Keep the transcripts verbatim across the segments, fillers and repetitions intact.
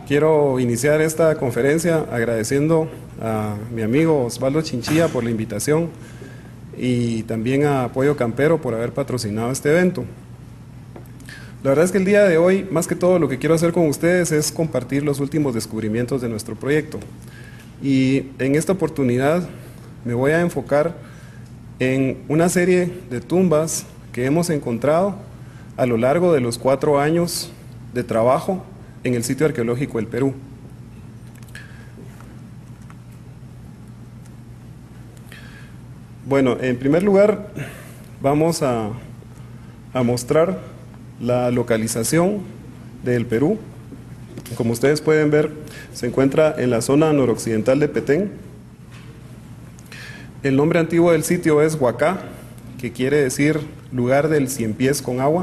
quiero iniciar esta conferencia agradeciendo a mi amigo Osvaldo Chinchilla por la invitación y también a Apoyo Campero por haber patrocinado este evento. La verdad es que el día de hoy, más que todo, lo que quiero hacer con ustedes es compartir los últimos descubrimientos de nuestro proyecto. Y en esta oportunidad me voy a enfocar en una serie de tumbas que hemos encontrado a lo largo de los cuatro años de trabajo en el sitio arqueológico del Perú. Bueno, en primer lugar vamos a, a mostrar la localización del Perú. Como ustedes pueden ver, se encuentra en la zona noroccidental de Petén. El nombre antiguo del sitio es Huacá, que quiere decir lugar del cien pies con agua.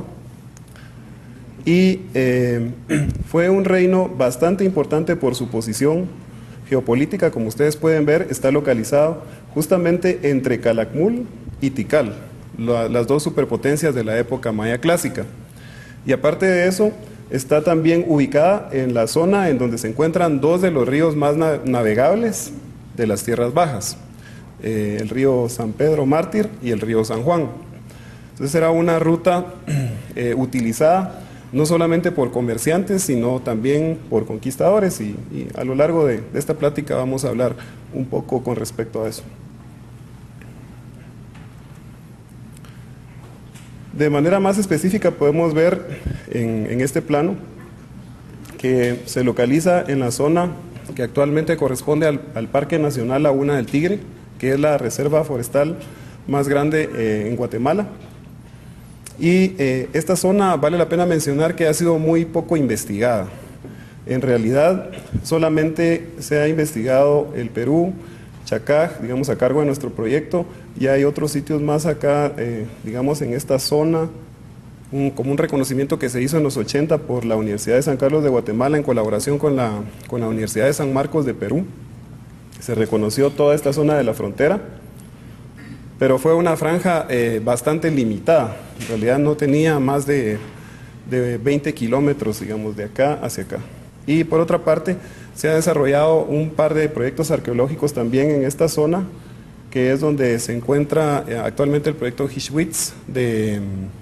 Y eh, fue un reino bastante importante por su posición geopolítica. Como ustedes pueden ver, está localizado justamente entre Calakmul y Tikal, la, las dos superpotencias de la época maya clásica. Y aparte de eso, está también ubicada en la zona en donde se encuentran dos de los ríos más na navegables de las tierras bajas, eh, el río San Pedro Mártir y el río San Juan. Entonces era una ruta eh, utilizada no solamente por comerciantes, sino también por conquistadores, y, y a lo largo de, de esta plática vamos a hablar un poco con respecto a eso. De manera más específica podemos ver en, en este plano que se localiza en la zona que actualmente corresponde al, al Parque Nacional Laguna del Tigre, que es la reserva forestal más grande eh, en Guatemala. Y eh, esta zona vale la pena mencionar que ha sido muy poco investigada. En realidad solamente se ha investigado el Perú, Chacaj, digamos a cargo de nuestro proyecto, y hay otros sitios más acá, eh, digamos en esta zona, un, como un reconocimiento que se hizo en los ochenta por la Universidad de San Carlos de Guatemala en colaboración con la, con la Universidad de San Marcos de Perú. Se reconoció toda esta zona de la frontera, pero fue una franja eh, bastante limitada. En realidad no tenía más de, de veinte kilómetros, digamos, de acá hacia acá. Y por otra parte, se ha desarrollado un par de proyectos arqueológicos también en esta zona, que es donde se encuentra eh, actualmente el proyecto Hishwitz, de,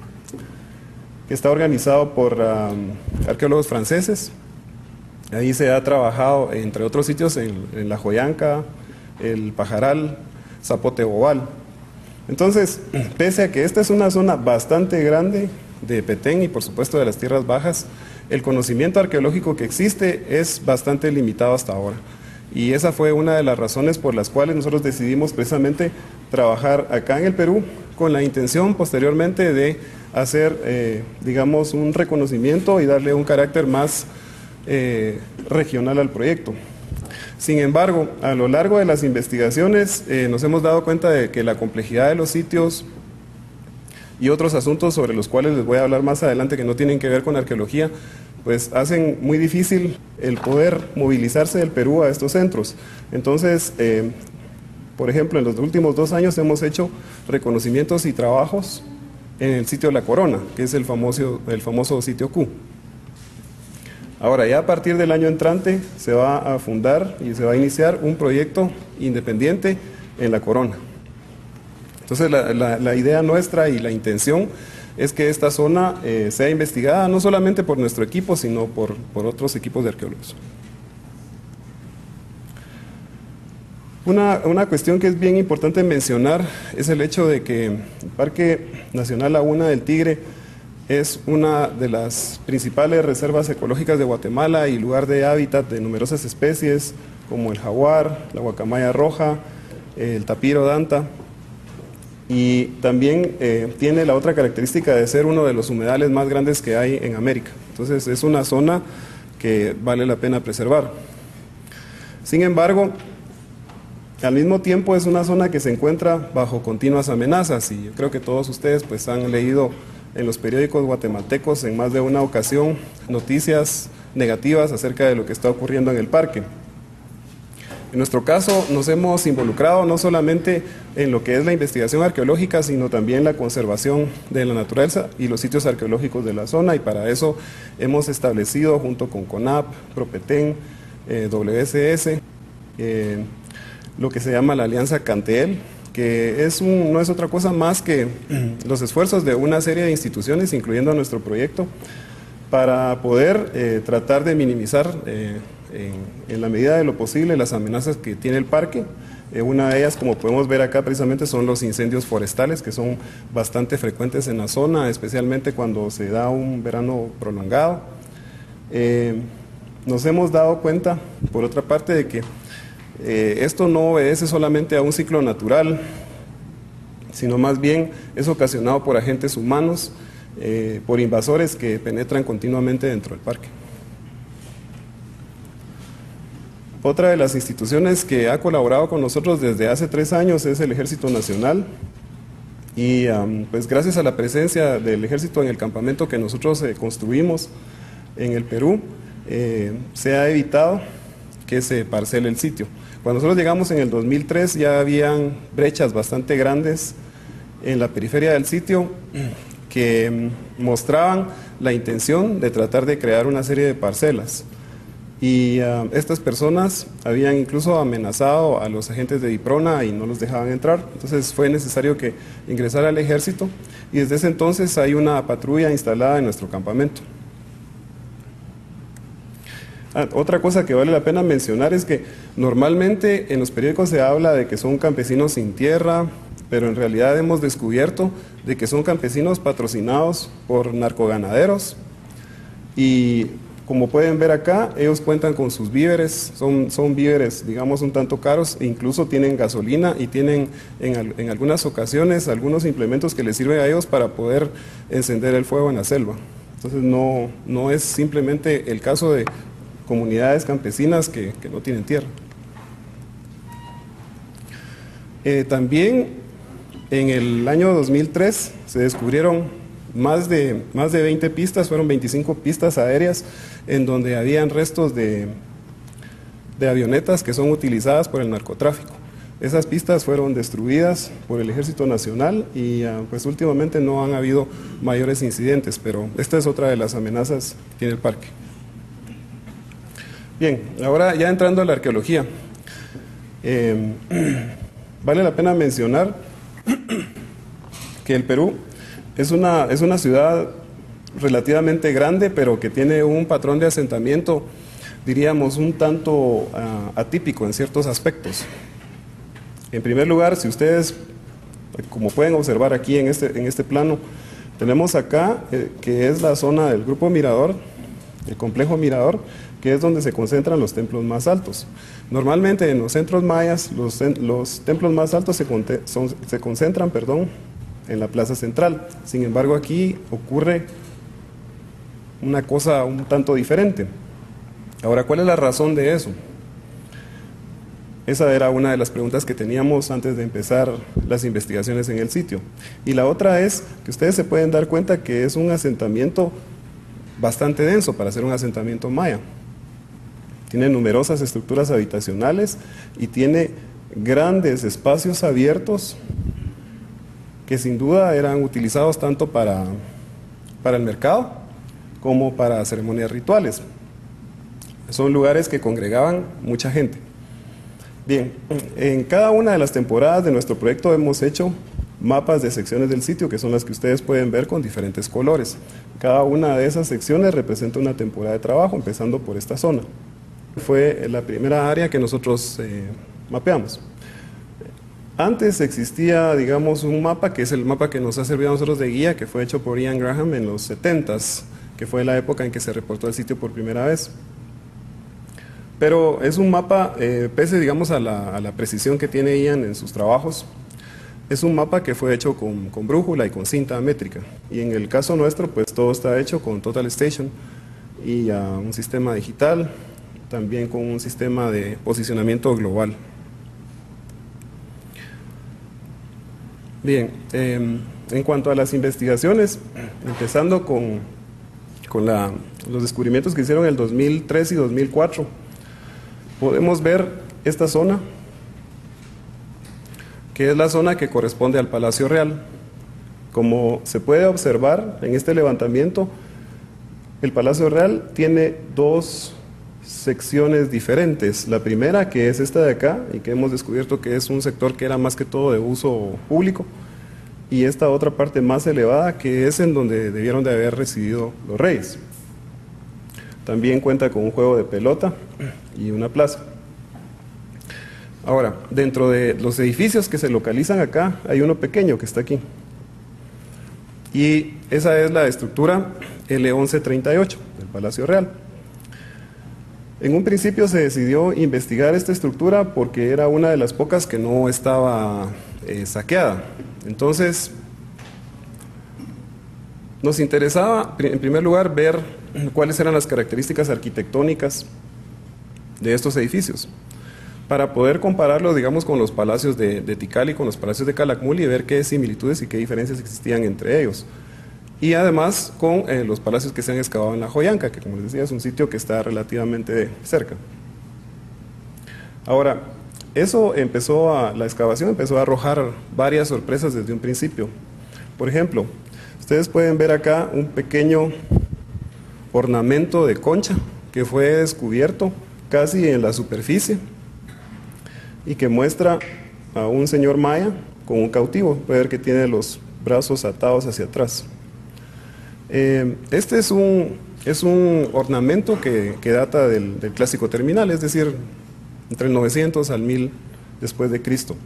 que está organizado por um, arqueólogos franceses. Ahí se ha trabajado, entre otros sitios, en, en La Joyanca, el Pajaral, Zapote Bobal. Entonces, pese a que esta es una zona bastante grande de Petén y por supuesto de las tierras bajas, el conocimiento arqueológico que existe es bastante limitado hasta ahora. Y esa fue una de las razones por las cuales nosotros decidimos precisamente trabajar acá en el Perú con la intención posteriormente de hacer, eh, digamos, un reconocimiento y darle un carácter más eh, regional al proyecto. Sin embargo, a lo largo de las investigaciones eh, nos hemos dado cuenta de que la complejidad de los sitios y otros asuntos sobre los cuales les voy a hablar más adelante que no tienen que ver con arqueología, pues hacen muy difícil el poder movilizarse del Perú a estos centros. Entonces, eh, por ejemplo, en los últimos dos años hemos hecho reconocimientos y trabajos en el sitio La Corona, que es el famoso, el famoso sitio Q. Ahora, ya a partir del año entrante se va a fundar y se va a iniciar un proyecto independiente en La Corona. Entonces, la, la, la idea nuestra y la intención es que esta zona eh, sea investigada no solamente por nuestro equipo, sino por, por otros equipos de arqueólogos. Una, una cuestión que es bien importante mencionar es el hecho de que el Parque Nacional Laguna del Tigre es una de las principales reservas ecológicas de Guatemala y lugar de hábitat de numerosas especies como el jaguar, la guacamaya roja, el tapiro danta, y también eh, tiene la otra característica de ser uno de los humedales más grandes que hay en América. Entonces es una zona que vale la pena preservar. Sin embargo, al mismo tiempo es una zona que se encuentra bajo continuas amenazas, y yo creo que todos ustedes pues han leído en los periódicos guatemaltecos en más de una ocasión noticias negativas acerca de lo que está ocurriendo en el parque. En nuestro caso nos hemos involucrado no solamente en lo que es la investigación arqueológica, sino también la conservación de la naturaleza y los sitios arqueológicos de la zona, y para eso hemos establecido junto con CONAP, Propeten, eh, W S S, eh, lo que se llama la Alianza Cantel, que es un, no es otra cosa más que los esfuerzos de una serie de instituciones, incluyendo nuestro proyecto, para poder eh, tratar de minimizar eh, en, en la medida de lo posible las amenazas que tiene el parque. Eh, una de ellas, como podemos ver acá precisamente, son los incendios forestales, que son bastante frecuentes en la zona, especialmente cuando se da un verano prolongado. Eh, nos hemos dado cuenta, por otra parte, de que Eh, esto no obedece solamente a un ciclo natural, sino más bien es ocasionado por agentes humanos, eh, por invasores que penetran continuamente dentro del parque. Otra de las instituciones que ha colaborado con nosotros desde hace tres años es el Ejército Nacional, y um, pues gracias a la presencia del Ejército en el campamento que nosotros eh, construimos en el Perú, eh, se ha evitado que se parcele el sitio. Cuando nosotros llegamos en el dos mil tres ya habían brechas bastante grandes en la periferia del sitio que mostraban la intención de tratar de crear una serie de parcelas, y uh, estas personas habían incluso amenazado a los agentes de DIPRONA y no los dejaban entrar. Entonces fue necesario que ingresara al ejército, y desde ese entonces hay una patrulla instalada en nuestro campamento. Ah, otra cosa que vale la pena mencionar es que normalmente en los periódicos se habla de que son campesinos sin tierra, pero en realidad hemos descubierto de que son campesinos patrocinados por narcoganaderos, y como pueden ver acá, ellos cuentan con sus víveres, son, son víveres digamos un tanto caros, e incluso tienen gasolina y tienen en, en algunas ocasiones algunos implementos que les sirven a ellos para poder encender el fuego en la selva. Entonces no, no es simplemente el caso de comunidades campesinas que, que no tienen tierra. Eh, también en el año dos mil tres se descubrieron más de, más de veinte pistas, fueron veinticinco pistas aéreas en donde habían restos de, de avionetas que son utilizadas por el narcotráfico. Esas pistas fueron destruidas por el Ejército Nacional y uh, pues últimamente no han habido mayores incidentes, pero esta es otra de las amenazas que tiene el parque. Bien, ahora ya entrando a la arqueología, eh, vale la pena mencionar que el Perú es una, es una ciudad relativamente grande, pero que tiene un patrón de asentamiento, diríamos, un tanto uh, atípico en ciertos aspectos. En primer lugar, si ustedes, como pueden observar aquí en este, en este plano, tenemos acá eh, que es la zona del Grupo Mirador, el complejo Mirador, que es donde se concentran los templos más altos. Normalmente en los centros mayas los, los templos más altos se, son, se concentran perdón, en la plaza central. Sin embargo, aquí ocurre una cosa un tanto diferente. Ahora, ¿cuál es la razón de eso? Esa era una de las preguntas que teníamos antes de empezar las investigaciones en el sitio. Y la otra es que ustedes se pueden dar cuenta que es un asentamiento bastante denso para ser un asentamiento maya. Tiene numerosas estructuras habitacionales y tiene grandes espacios abiertos que sin duda eran utilizados tanto para, para el mercado como para ceremonias rituales. Son lugares que congregaban mucha gente. Bien, en cada una de las temporadas de nuestro proyecto hemos hecho mapas de secciones del sitio, que son las que ustedes pueden ver con diferentes colores. Cada una de esas secciones representa una temporada de trabajo, empezando por esta zona. Fue la primera área que nosotros eh, mapeamos. Antes existía, digamos, un mapa, que es el mapa que nos ha servido a nosotros de guía, que fue hecho por Ian Graham en los setentas, que fue la época en que se reportó el sitio por primera vez. Pero es un mapa, eh, pese, digamos, a la, a la precisión que tiene Ian en sus trabajos, es un mapa que fue hecho con, con brújula y con cinta métrica. Y en el caso nuestro, pues todo está hecho con Total Station y uh, un sistema digital, también con un sistema de posicionamiento global. Bien, eh, en cuanto a las investigaciones, empezando con, con la, los descubrimientos que hicieron en el dos mil tres y dos mil cuatro, podemos ver esta zona, que es la zona que corresponde al Palacio Real. Como se puede observar en este levantamiento, el Palacio Real tiene dos secciones diferentes. La primera, que es esta de acá, y que hemos descubierto que es un sector que era más que todo de uso público, y esta otra parte más elevada, que es en donde debieron de haber residido los reyes. También cuenta con un juego de pelota y una plaza. Ahora, dentro de los edificios que se localizan acá, hay uno pequeño que está aquí. Y esa es la estructura L once treinta y ocho del Palacio Real. En un principio se decidió investigar esta estructura porque era una de las pocas que no estaba eh, saqueada. Entonces, nos interesaba, en primer lugar, ver cuáles eran las características arquitectónicas de estos edificios, para poder compararlos, digamos, con los palacios de, de Tikal y con los palacios de Calakmul y ver qué similitudes y qué diferencias existían entre ellos. Y además con eh, los palacios que se han excavado en la Joyanca, que como les decía es un sitio que está relativamente cerca. Ahora, eso empezó a, la excavación empezó a arrojar varias sorpresas desde un principio. Por ejemplo, ustedes pueden ver acá un pequeño ornamento de concha que fue descubierto casi en la superficie y que muestra a un señor maya con un cautivo. Puede ver que tiene los brazos atados hacia atrás. Eh, este es un, es un ornamento que, que data del, del clásico terminal, es decir, entre el novecientos al mil después de Cristo.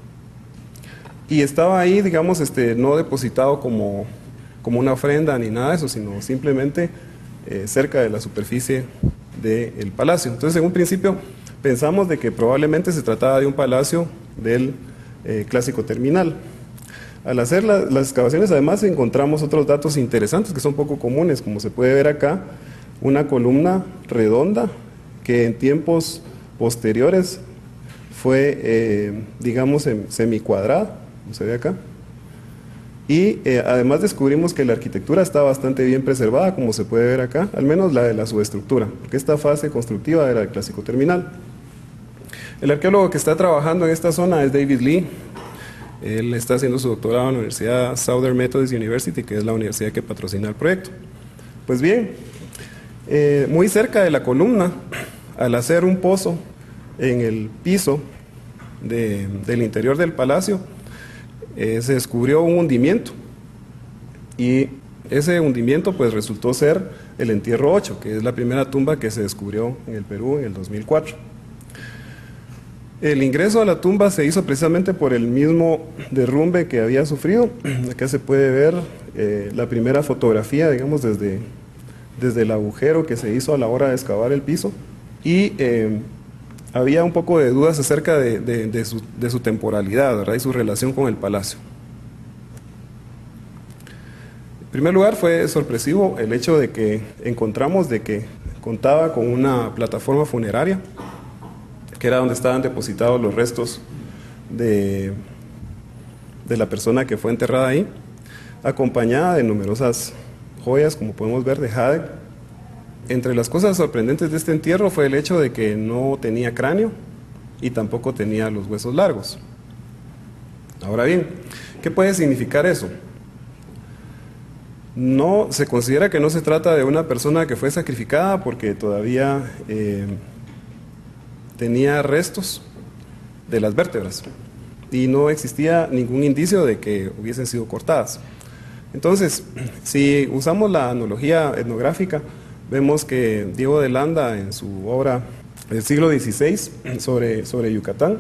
Y estaba ahí, digamos, este, no depositado como, como una ofrenda ni nada de eso, sino simplemente eh, cerca de la superficie del palacio. Entonces, en un principio pensamos de que probablemente se trataba de un palacio del eh, clásico terminal. Al hacer la, las excavaciones, además, encontramos otros datos interesantes que son poco comunes, como se puede ver acá, una columna redonda que en tiempos posteriores fue, eh, digamos, semicuadrada, como se ve acá. Y eh, además descubrimos que la arquitectura está bastante bien preservada, como se puede ver acá, al menos la de la subestructura, porque esta fase constructiva era el clásico terminal. El arqueólogo que está trabajando en esta zona es David Lee. Él está haciendo su doctorado en la Universidad Southern Methodist University, que es la universidad que patrocina el proyecto. Pues bien, eh, muy cerca de la columna, al hacer un pozo en el piso de, del interior del palacio, eh, se descubrió un hundimiento. Y ese hundimiento pues resultó ser el entierro ocho, que es la primera tumba que se descubrió en el Perú en el dos mil cuatro. El ingreso a la tumba se hizo precisamente por el mismo derrumbe que había sufrido. Acá se puede ver eh, la primera fotografía, digamos, desde, desde el agujero que se hizo a la hora de excavar el piso. Y eh, había un poco de dudas acerca de, de, de, su, de su temporalidad, ¿verdad? Y su relación con el palacio. En primer lugar, fue sorpresivo el hecho de que encontramos de que contaba con una plataforma funeraria, que era donde estaban depositados los restos de, de la persona que fue enterrada ahí, acompañada de numerosas joyas, como podemos ver, de jade. Entre las cosas sorprendentes de este entierro fue el hecho de que no tenía cráneo y tampoco tenía los huesos largos. Ahora bien, ¿qué puede significar eso? No, se considera que no se trata de una persona que fue sacrificada porque todavía eh, tenía restos de las vértebras y no existía ningún indicio de que hubiesen sido cortadas. Entonces, si usamos la analogía etnográfica, vemos que Diego de Landa, en su obra del siglo dieciséis sobre, sobre Yucatán,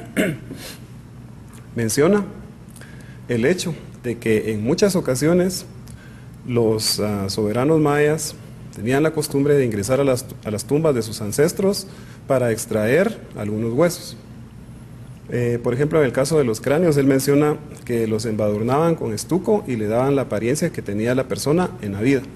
menciona el hecho de que en muchas ocasiones los uh, soberanos mayas tenían la costumbre de ingresar a las, a las tumbas de sus ancestros para extraer algunos huesos. Eh, por ejemplo, en el caso de los cráneos, él menciona que los embadurnaban con estuco y le daban la apariencia que tenía la persona en la vida.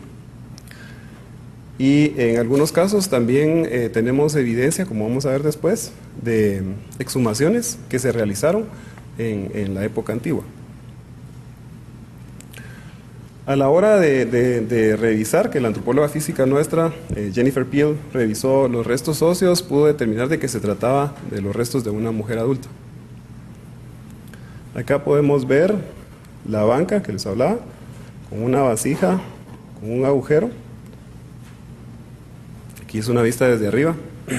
Y en algunos casos también eh, tenemos evidencia, como vamos a ver después, de exhumaciones que se realizaron en, en la época antigua. A la hora de, de, de revisar, que la antropóloga física nuestra, eh, Jennifer Peel, revisó los restos óseos, pudo determinar de que se trataba de los restos de una mujer adulta. Acá podemos ver la banca que les hablaba, con una vasija, con un agujero. Aquí es una vista desde arriba.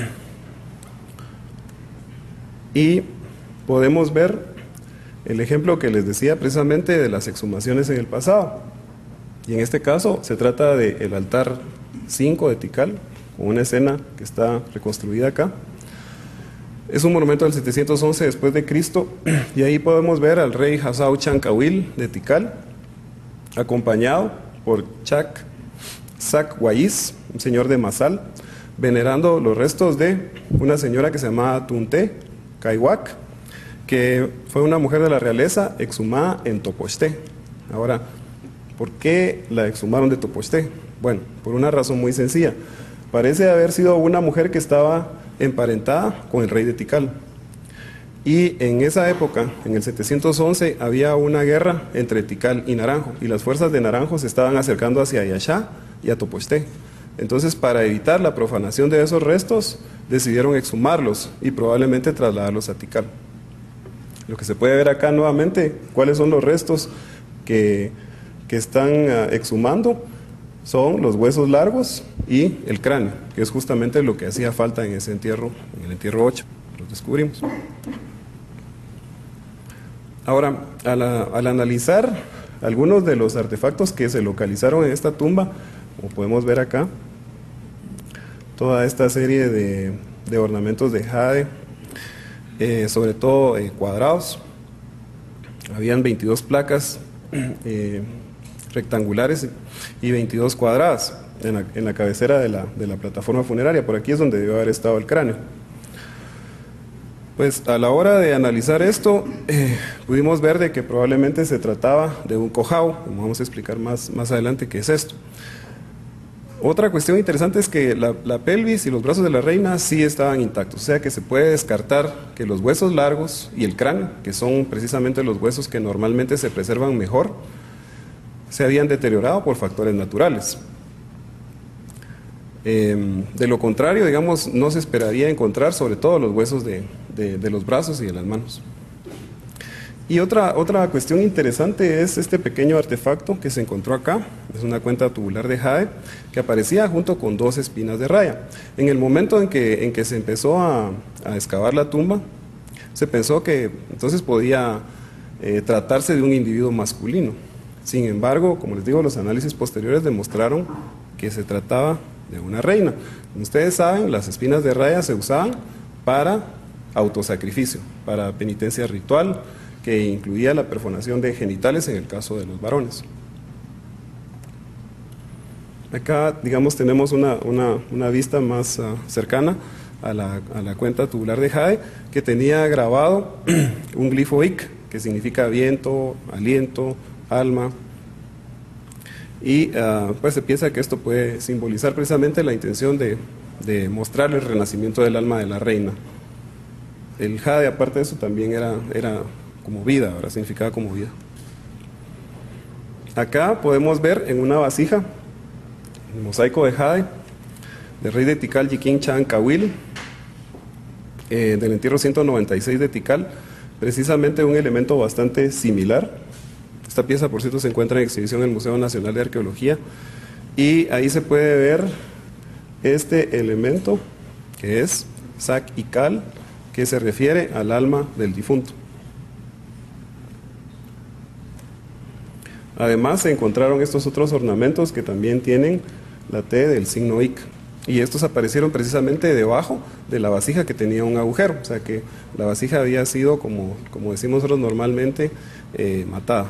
Y podemos ver el ejemplo que les decía precisamente de las exhumaciones en el pasado. Y en este caso se trata del altar cinco de Tikal, con una escena que está reconstruida acá. Es un monumento del setecientos once después de Cristo, y ahí podemos ver al rey Hasau Chankawil de Tikal, acompañado por Chak Sak Wais, un señor de Masal, venerando los restos de una señora que se llamaba Tunte Kaiwak, que fue una mujer de la realeza exhumada en Topozté. Ahora, ¿por qué la exhumaron de Topozté? Bueno, por una razón muy sencilla. Parece haber sido una mujer que estaba emparentada con el rey de Tikal. Y en esa época, en el setecientos once, había una guerra entre Tikal y Naranjo, y las fuerzas de Naranjo se estaban acercando hacia Yashá y a Topozté. Entonces, para evitar la profanación de esos restos, decidieron exhumarlos y probablemente trasladarlos a Tikal. Lo que se puede ver acá nuevamente, cuáles son los restos que... que están uh, exhumando, son los huesos largos y el cráneo, que es justamente lo que hacía falta en ese entierro, en el entierro ocho, los descubrimos. Ahora, al, al analizar algunos de los artefactos que se localizaron en esta tumba, como podemos ver acá, toda esta serie de, de ornamentos de jade, eh, sobre todo eh, cuadrados, habían veintidós placas, eh, rectangulares y veintidós cuadradas en la, en la cabecera de la, de la plataforma funeraria. Por aquí es donde debió haber estado el cráneo. Pues a la hora de analizar esto, eh, pudimos ver de que probablemente se trataba de un cojao, como vamos a explicar más, más adelante qué es esto. Otra cuestión interesante es que la, la pelvis y los brazos de la reina sí estaban intactos, o sea que se puede descartar que los huesos largos y el cráneo, que son precisamente los huesos que normalmente se preservan mejor, se habían deteriorado por factores naturales. Eh, de lo contrario, digamos, no se esperaría encontrar sobre todo los huesos de, de, de los brazos y de las manos. Y otra, otra cuestión interesante es este pequeño artefacto que se encontró acá, es una cuenta tubular de jade, que aparecía junto con dos espinas de raya. En el momento en que, en que se empezó a, a excavar la tumba, se pensó que entonces podía eh, tratarse de un individuo masculino. Sin embargo, como les digo, los análisis posteriores demostraron que se trataba de una reina. Como ustedes saben, las espinas de raya se usaban para autosacrificio, para penitencia ritual, que incluía la perforación de genitales en el caso de los varones. Acá, digamos, tenemos una, una, una vista más uh, cercana a la, a la cuenta tubular de jade, que tenía grabado un glifo Ik, que significa viento, aliento, alma, y uh, pues se piensa que esto puede simbolizar precisamente la intención de, de mostrar el renacimiento del alma de la reina. El jade, aparte de eso, también era, era como vida, ahora significaba como vida. Acá podemos ver en una vasija el mosaico de jade del rey de Tikal, Yikin Chankawil, eh, del entierro ciento noventa y seis de Tikal, precisamente un elemento bastante similar. Esta pieza, por cierto, se encuentra en exhibición en el Museo Nacional de Arqueología, y ahí se puede ver este elemento que es Sak y Kal, que se refiere al alma del difunto. Además se encontraron estos otros ornamentos que también tienen la T del signo Ik, y estos aparecieron precisamente debajo de la vasija que tenía un agujero, o sea que la vasija había sido, como, como decimos nosotros normalmente, eh, matada.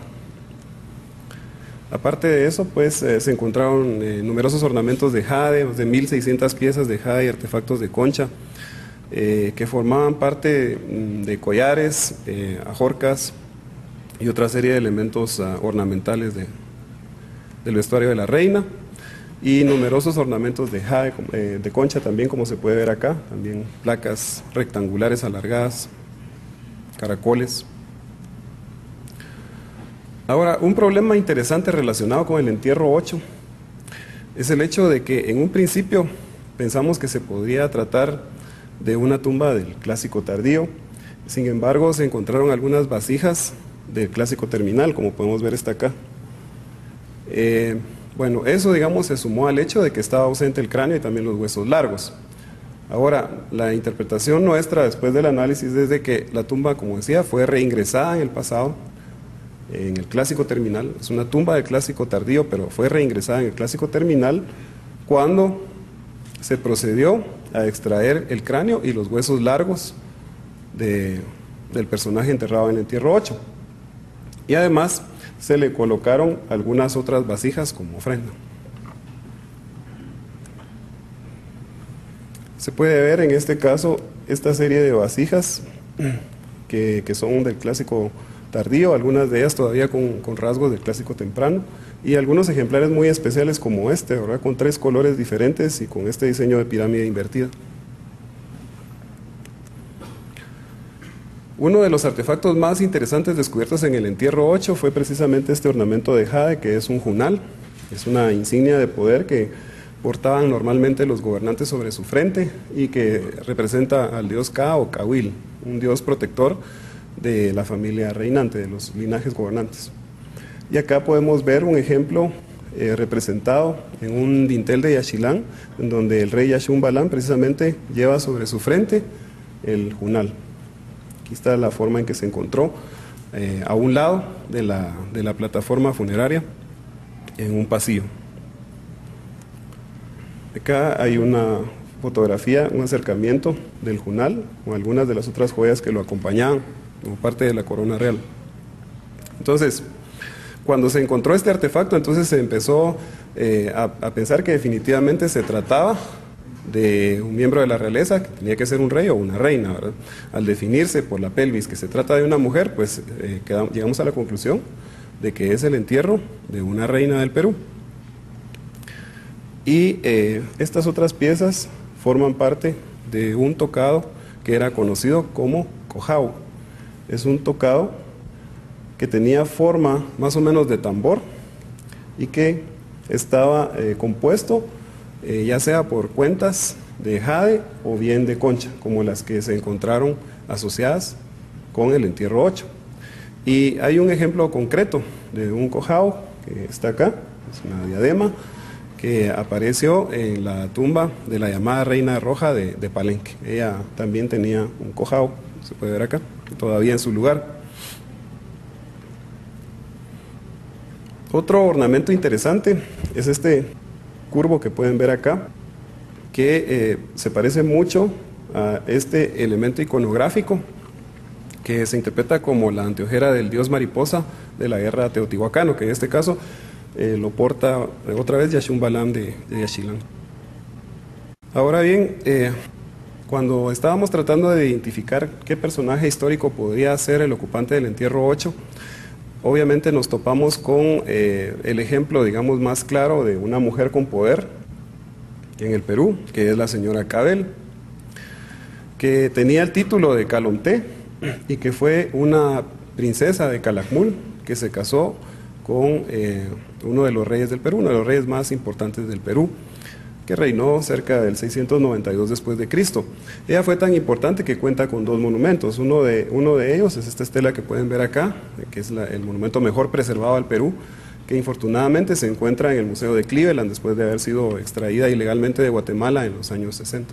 Aparte de eso, pues eh, se encontraron eh, numerosos ornamentos de jade, de mil seiscientas piezas de jade y artefactos de concha, eh, que formaban parte mm, de collares, eh, ajorcas y otra serie de elementos uh, ornamentales de, del vestuario de la reina, y numerosos ornamentos de jade, eh, de concha también, como se puede ver acá, también placas rectangulares alargadas, caracoles. Ahora, un problema interesante relacionado con el entierro ocho es el hecho de que en un principio pensamos que se podría tratar de una tumba del clásico tardío. Sin embargo, se encontraron algunas vasijas del clásico terminal, como podemos ver esta acá. Eh, bueno, eso, digamos, se sumó al hecho de que estaba ausente el cráneo y también los huesos largos. Ahora, la interpretación nuestra después del análisis es de que la tumba, como decía, fue reingresada en el pasado, en el clásico terminal. Es una tumba del clásico tardío, pero fue reingresada en el clásico terminal cuando se procedió a extraer el cráneo y los huesos largos de, del personaje enterrado en el entierro ocho. Y además se le colocaron algunas otras vasijas como ofrenda. Se puede ver en este caso esta serie de vasijas que, que son del clásico tardío, algunas de ellas todavía con, con rasgos del clásico temprano, y algunos ejemplares muy especiales como este, ¿verdad? Con tres colores diferentes y con este diseño de pirámide invertida. Uno de los artefactos más interesantes descubiertos en el entierro ocho fue precisamente este ornamento de jade, que es un junal. Es una insignia de poder que portaban normalmente los gobernantes sobre su frente y que representa al dios Ka o Kawil, un dios protector de la familia reinante, de los linajes gobernantes. Y acá podemos ver un ejemplo eh, representado en un dintel de Yaxchilán, en donde el rey Yaxchumbalam precisamente lleva sobre su frente el junal. Aquí está la forma en que se encontró eh, a un lado de la, de la plataforma funeraria en un pasillo. Acá hay una fotografía, un acercamiento del junal con algunas de las otras joyas que lo acompañaban como parte de la corona real. Entonces, cuando se encontró este artefacto, entonces se empezó eh, a, a pensar que definitivamente se trataba de un miembro de la realeza, que tenía que ser un rey o una reina, ¿verdad? Al definirse por la pelvis que se trata de una mujer, pues eh, quedamos, llegamos a la conclusión de que es el entierro de una reina del Perú. Y eh, estas otras piezas forman parte de un tocado que era conocido como cojao. Es un tocado que tenía forma más o menos de tambor y que estaba eh, compuesto eh, ya sea por cuentas de jade o bien de concha, como las que se encontraron asociadas con el entierro ocho. Y hay un ejemplo concreto de un cojao que está acá, es una diadema que apareció en la tumba de la llamada Reina Roja de, de Palenque. Ella también tenía un cojao, se puede ver acá, todavía en su lugar. Otro ornamento interesante es este curvo que pueden ver acá, que eh, se parece mucho a este elemento iconográfico que se interpreta como la anteojera del dios mariposa de la guerra teotihuacano, que en este caso eh, lo porta otra vez Yaxchumbalam de, de Yaxchilán. Ahora bien, eh, cuando estábamos tratando de identificar qué personaje histórico podría ser el ocupante del entierro ocho, obviamente nos topamos con eh, el ejemplo, digamos, más claro de una mujer con poder en el Perú, que es la señora Cabel, que tenía el título de Calomté y que fue una princesa de Calakmul que se casó con eh, uno de los reyes del Perú, uno de los reyes más importantes del Perú, que reinó cerca del seiscientos noventa y dos después de Cristo. Ella fue tan importante que cuenta con dos monumentos. Uno de, uno de ellos es esta estela que pueden ver acá, que es la, el monumento mejor preservado del Perú, que infortunadamente se encuentra en el Museo de Cleveland después de haber sido extraída ilegalmente de Guatemala en los años sesenta.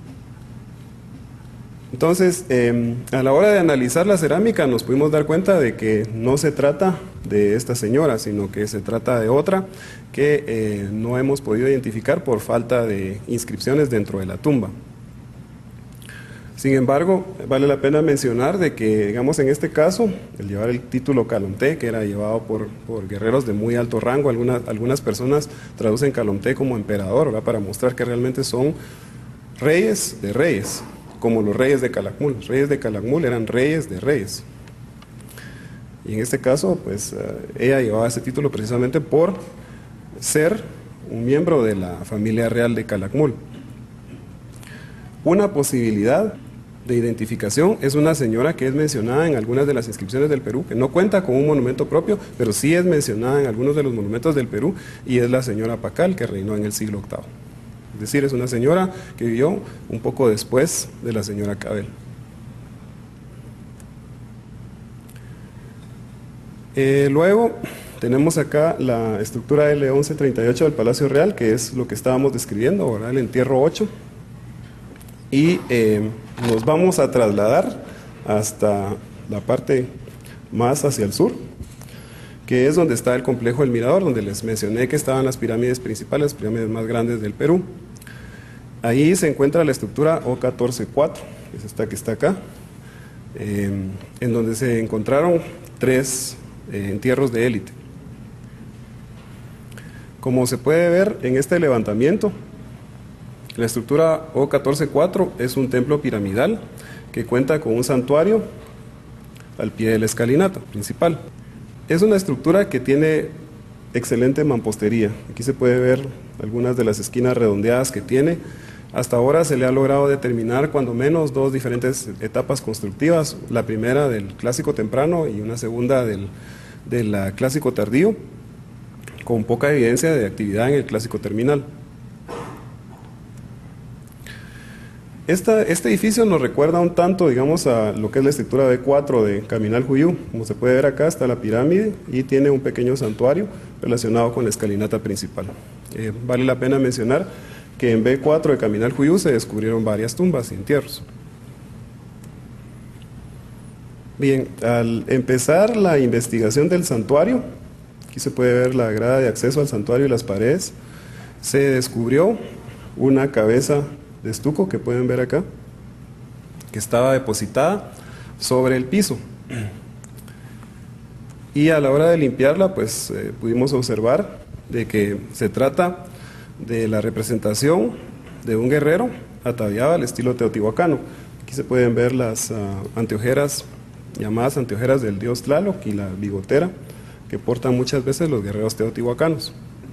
Entonces, eh, a la hora de analizar la cerámica nos pudimos dar cuenta de que no se trata de esta señora, sino que se trata de otra que eh, no hemos podido identificar por falta de inscripciones dentro de la tumba. Sin embargo, vale la pena mencionar de que, digamos, en este caso, el llevar el título Calomté, que era llevado por, por guerreros de muy alto rango, algunas, algunas personas traducen Calomté como emperador, ¿verdad?, para mostrar que realmente son reyes de reyes, como los reyes de Calakmul. Los reyes de Calakmul eran reyes de reyes. Y en este caso, pues, ella llevaba ese título precisamente por ser un miembro de la familia real de Calakmul. Una posibilidad de identificación es una señora que es mencionada en algunas de las inscripciones del Perú, que no cuenta con un monumento propio, pero sí es mencionada en algunos de los monumentos del Perú, y es la señora Pacal, que reinó en el siglo octavo. Es decir, es una señora que vivió un poco después de la señora Cabel. Eh, luego tenemos acá la estructura L once treinta y ocho del Palacio Real, que es lo que estábamos describiendo, ¿verdad? El entierro ocho. Y eh, nos vamos a trasladar hasta la parte más hacia el sur, que es donde está el complejo del Mirador, donde les mencioné que estaban las pirámides principales, las pirámides más grandes del Perú. Ahí se encuentra la estructura O catorce cuatro, que es esta que está acá, eh, en donde se encontraron tres eh, entierros de élite. Como se puede ver en este levantamiento, la estructura O catorce cuatro es un templo piramidal que cuenta con un santuario al pie de la escalinata principal. Es una estructura que tiene excelente mampostería. Aquí se puede ver algunas de las esquinas redondeadas que tiene. Hasta ahora se le ha logrado determinar cuando menos dos diferentes etapas constructivas, la primera del clásico temprano y una segunda del, del clásico tardío, con poca evidencia de actividad en el clásico terminal. Esta, este edificio nos recuerda un tanto, digamos, a lo que es la estructura B cuatro de Caminal Juyú. Como se puede ver acá está la pirámide y tiene un pequeño santuario relacionado con la escalinata principal. Eh, vale la pena mencionar que en B cuatro de Caminal Juyú se descubrieron varias tumbas y entierros. Bien, al empezar la investigación del santuario, aquí se puede ver la grada de acceso al santuario y las paredes, se descubrió una cabeza de estuco que pueden ver acá, que estaba depositada sobre el piso. Y a la hora de limpiarla, pues eh, pudimos observar de que se trata de la representación de un guerrero ataviado al estilo teotihuacano. Aquí se pueden ver las uh, anteojeras, llamadas anteojeras del dios Tlaloc, y la bigotera que portan muchas veces los guerreros teotihuacanos.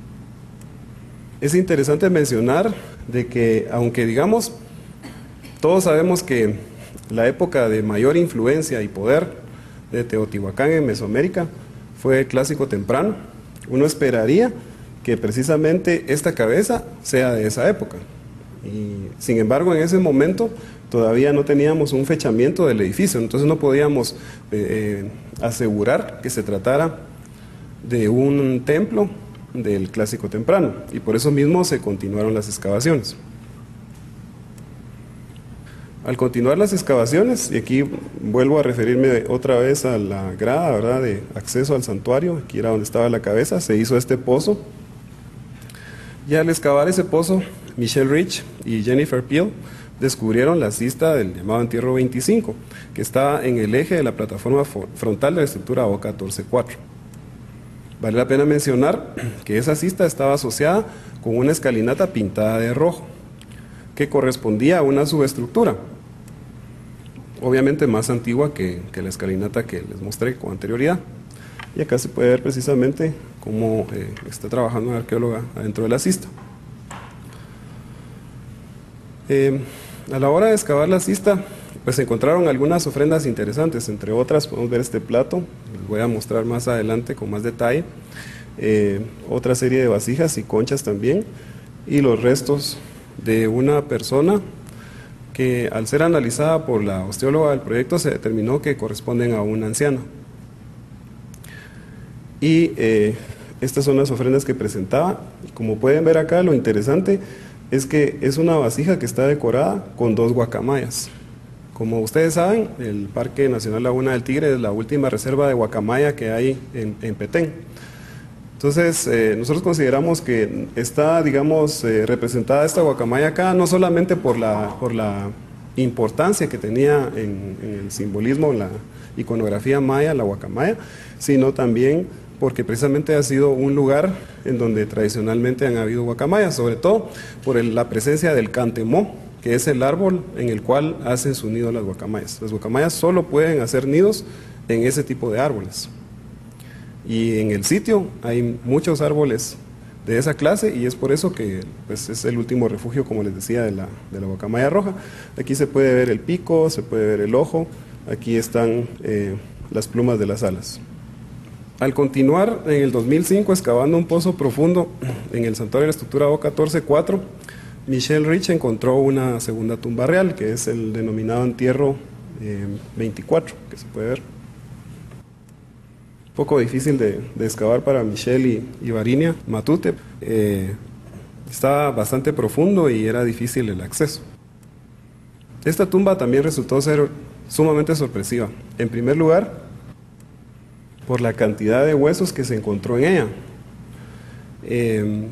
Es interesante mencionar de que, aunque digamos, todos sabemos que la época de mayor influencia y poder de Teotihuacán en Mesoamérica fue el clásico temprano, uno esperaría que precisamente esta cabeza sea de esa época. Y sin embargo, en ese momento todavía no teníamos un fechamiento del edificio, entonces no podíamos eh, asegurar que se tratara de un templo del clásico temprano, y por eso mismo se continuaron las excavaciones. Al continuar las excavaciones, y aquí vuelvo a referirme otra vez a la grada, ¿verdad?, de acceso al santuario, aquí era donde estaba la cabeza, se hizo este pozo, y al excavar ese pozo, Michelle Rich y Jennifer Peel descubrieron la cista del llamado entierro veinticinco, que estaba en el eje de la plataforma frontal de la estructura O catorce cuatro. Vale la pena mencionar que esa cista estaba asociada con una escalinata pintada de rojo, que correspondía a una subestructura, obviamente más antigua que, que la escalinata que les mostré con anterioridad. Y acá se puede ver precisamente cómo eh, está trabajando una arqueóloga adentro de la cista. Eh, a la hora de excavar la cista, pues se encontraron algunas ofrendas interesantes, entre otras podemos ver este plato, les voy a mostrar más adelante con más detalle, eh, otra serie de vasijas y conchas también, y los restos de una persona que, al ser analizada por la osteóloga del proyecto, se determinó que corresponden a una anciana. Y eh, estas son las ofrendas que presentaba. Como pueden ver acá, lo interesante es que es una vasija que está decorada con dos guacamayas. Como ustedes saben, el Parque Nacional Laguna del Tigre es la última reserva de guacamaya que hay en, en Petén. Entonces, eh, nosotros consideramos que está, digamos, eh, representada esta guacamaya acá, no solamente por la, por la importancia que tenía en, en el simbolismo, en la iconografía maya, la guacamaya, sino también porque precisamente ha sido un lugar en donde tradicionalmente han habido guacamayas, sobre todo por el, la presencia del cantemó, que es el árbol en el cual hacen su nido las guacamayas. Las guacamayas solo pueden hacer nidos en ese tipo de árboles. Y en el sitio hay muchos árboles de esa clase, y es por eso que pues, es el último refugio, como les decía, de la, de la guacamaya roja. Aquí se puede ver el pico, se puede ver el ojo, aquí están eh, las plumas de las alas. Al continuar en el dos mil cinco excavando un pozo profundo en el santuario de la estructura O catorce cuatro, Michelle Rich encontró una segunda tumba real, que es el denominado entierro eh, veinticuatro, que se puede ver. Un poco difícil de, de excavar para Michelle y, y Varinia Matute. Eh, estaba bastante profundo y era difícil el acceso. Esta tumba también resultó ser sumamente sorpresiva. En primer lugar, por la cantidad de huesos que se encontró en ella. Eh,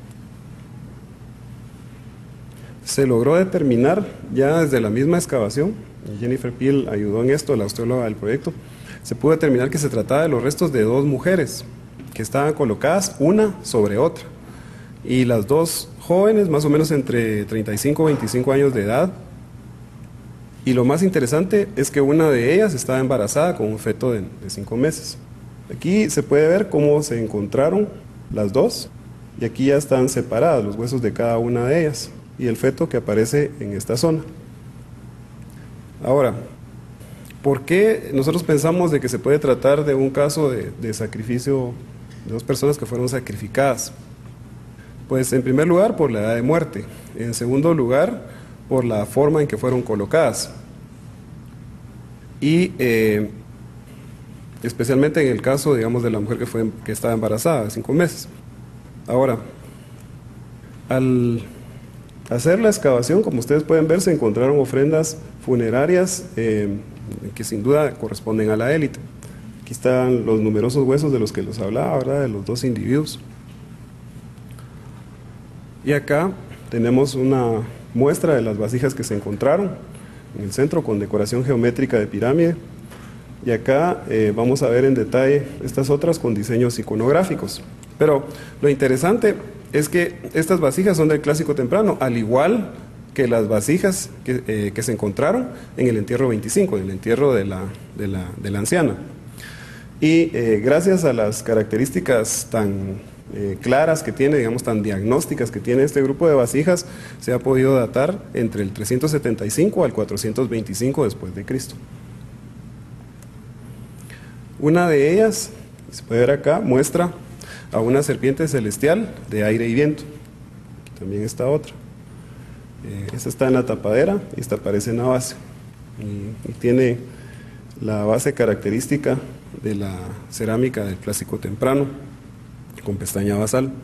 se logró determinar ya desde la misma excavación, y Jennifer Peel ayudó en esto, la osteóloga del proyecto, se pudo determinar que se trataba de los restos de dos mujeres que estaban colocadas una sobre otra, y las dos jóvenes, más o menos entre treinta y cinco y veinticinco años de edad, y lo más interesante es que una de ellas estaba embarazada con un feto de, de cinco meses. Aquí se puede ver cómo se encontraron las dos, y aquí ya están separados los huesos de cada una de ellas, y el feto que aparece en esta zona. Ahora, ¿por qué nosotros pensamos de que se puede tratar de un caso de, de sacrificio de dos personas que fueron sacrificadas? Pues en primer lugar por la edad de muerte, en segundo lugar por la forma en que fueron colocadas, y eh, especialmente en el caso, digamos, de la mujer que, fue, que estaba embarazada de cinco meses. Ahora, al hacer la excavación, como ustedes pueden ver, se encontraron ofrendas funerarias eh, que sin duda corresponden a la élite. Aquí están los numerosos huesos de los que les hablaba, ¿verdad?, de los dos individuos. Y acá tenemos una muestra de las vasijas que se encontraron en el centro con decoración geométrica de pirámide. Y acá eh, vamos a ver en detalle estas otras con diseños iconográficos. Pero lo interesante es que estas vasijas son del Clásico Temprano, al igual que las vasijas que, eh, que se encontraron en el entierro veinticinco, en el entierro de la, de la, de la anciana. Y eh, gracias a las características tan eh, claras que tiene, digamos tan diagnósticas que tiene este grupo de vasijas, se ha podido datar entre el trescientos setenta y cinco al cuatrocientos veinticinco después de Cristo. Una de ellas, se puede ver acá, muestra a una serpiente celestial de aire y viento. Aquí también está otra. Eh, esta está en la tapadera y esta aparece en la base. Y, y tiene la base característica de la cerámica del Clásico Temprano, con pestaña basal.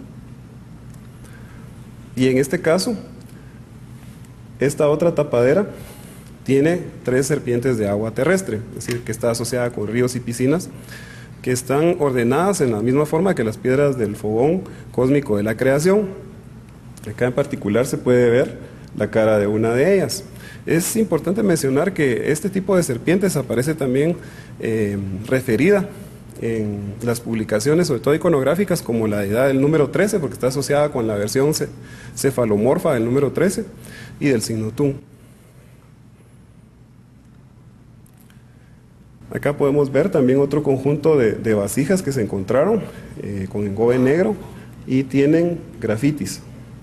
Y en este caso, esta otra tapadera tiene tres serpientes de agua terrestre, es decir, que está asociada con ríos y piscinas, que están ordenadas en la misma forma que las piedras del fogón cósmico de la creación. Acá en particular se puede ver la cara de una de ellas. Es importante mencionar que este tipo de serpientes aparece también eh, referida en las publicaciones, sobre todo iconográficas, como la deidad del número trece, porque está asociada con la versión cefalomorfa del número trece y del signo Tun. Acá podemos ver también otro conjunto de, de vasijas que se encontraron eh, con engobe negro y tienen grafitis.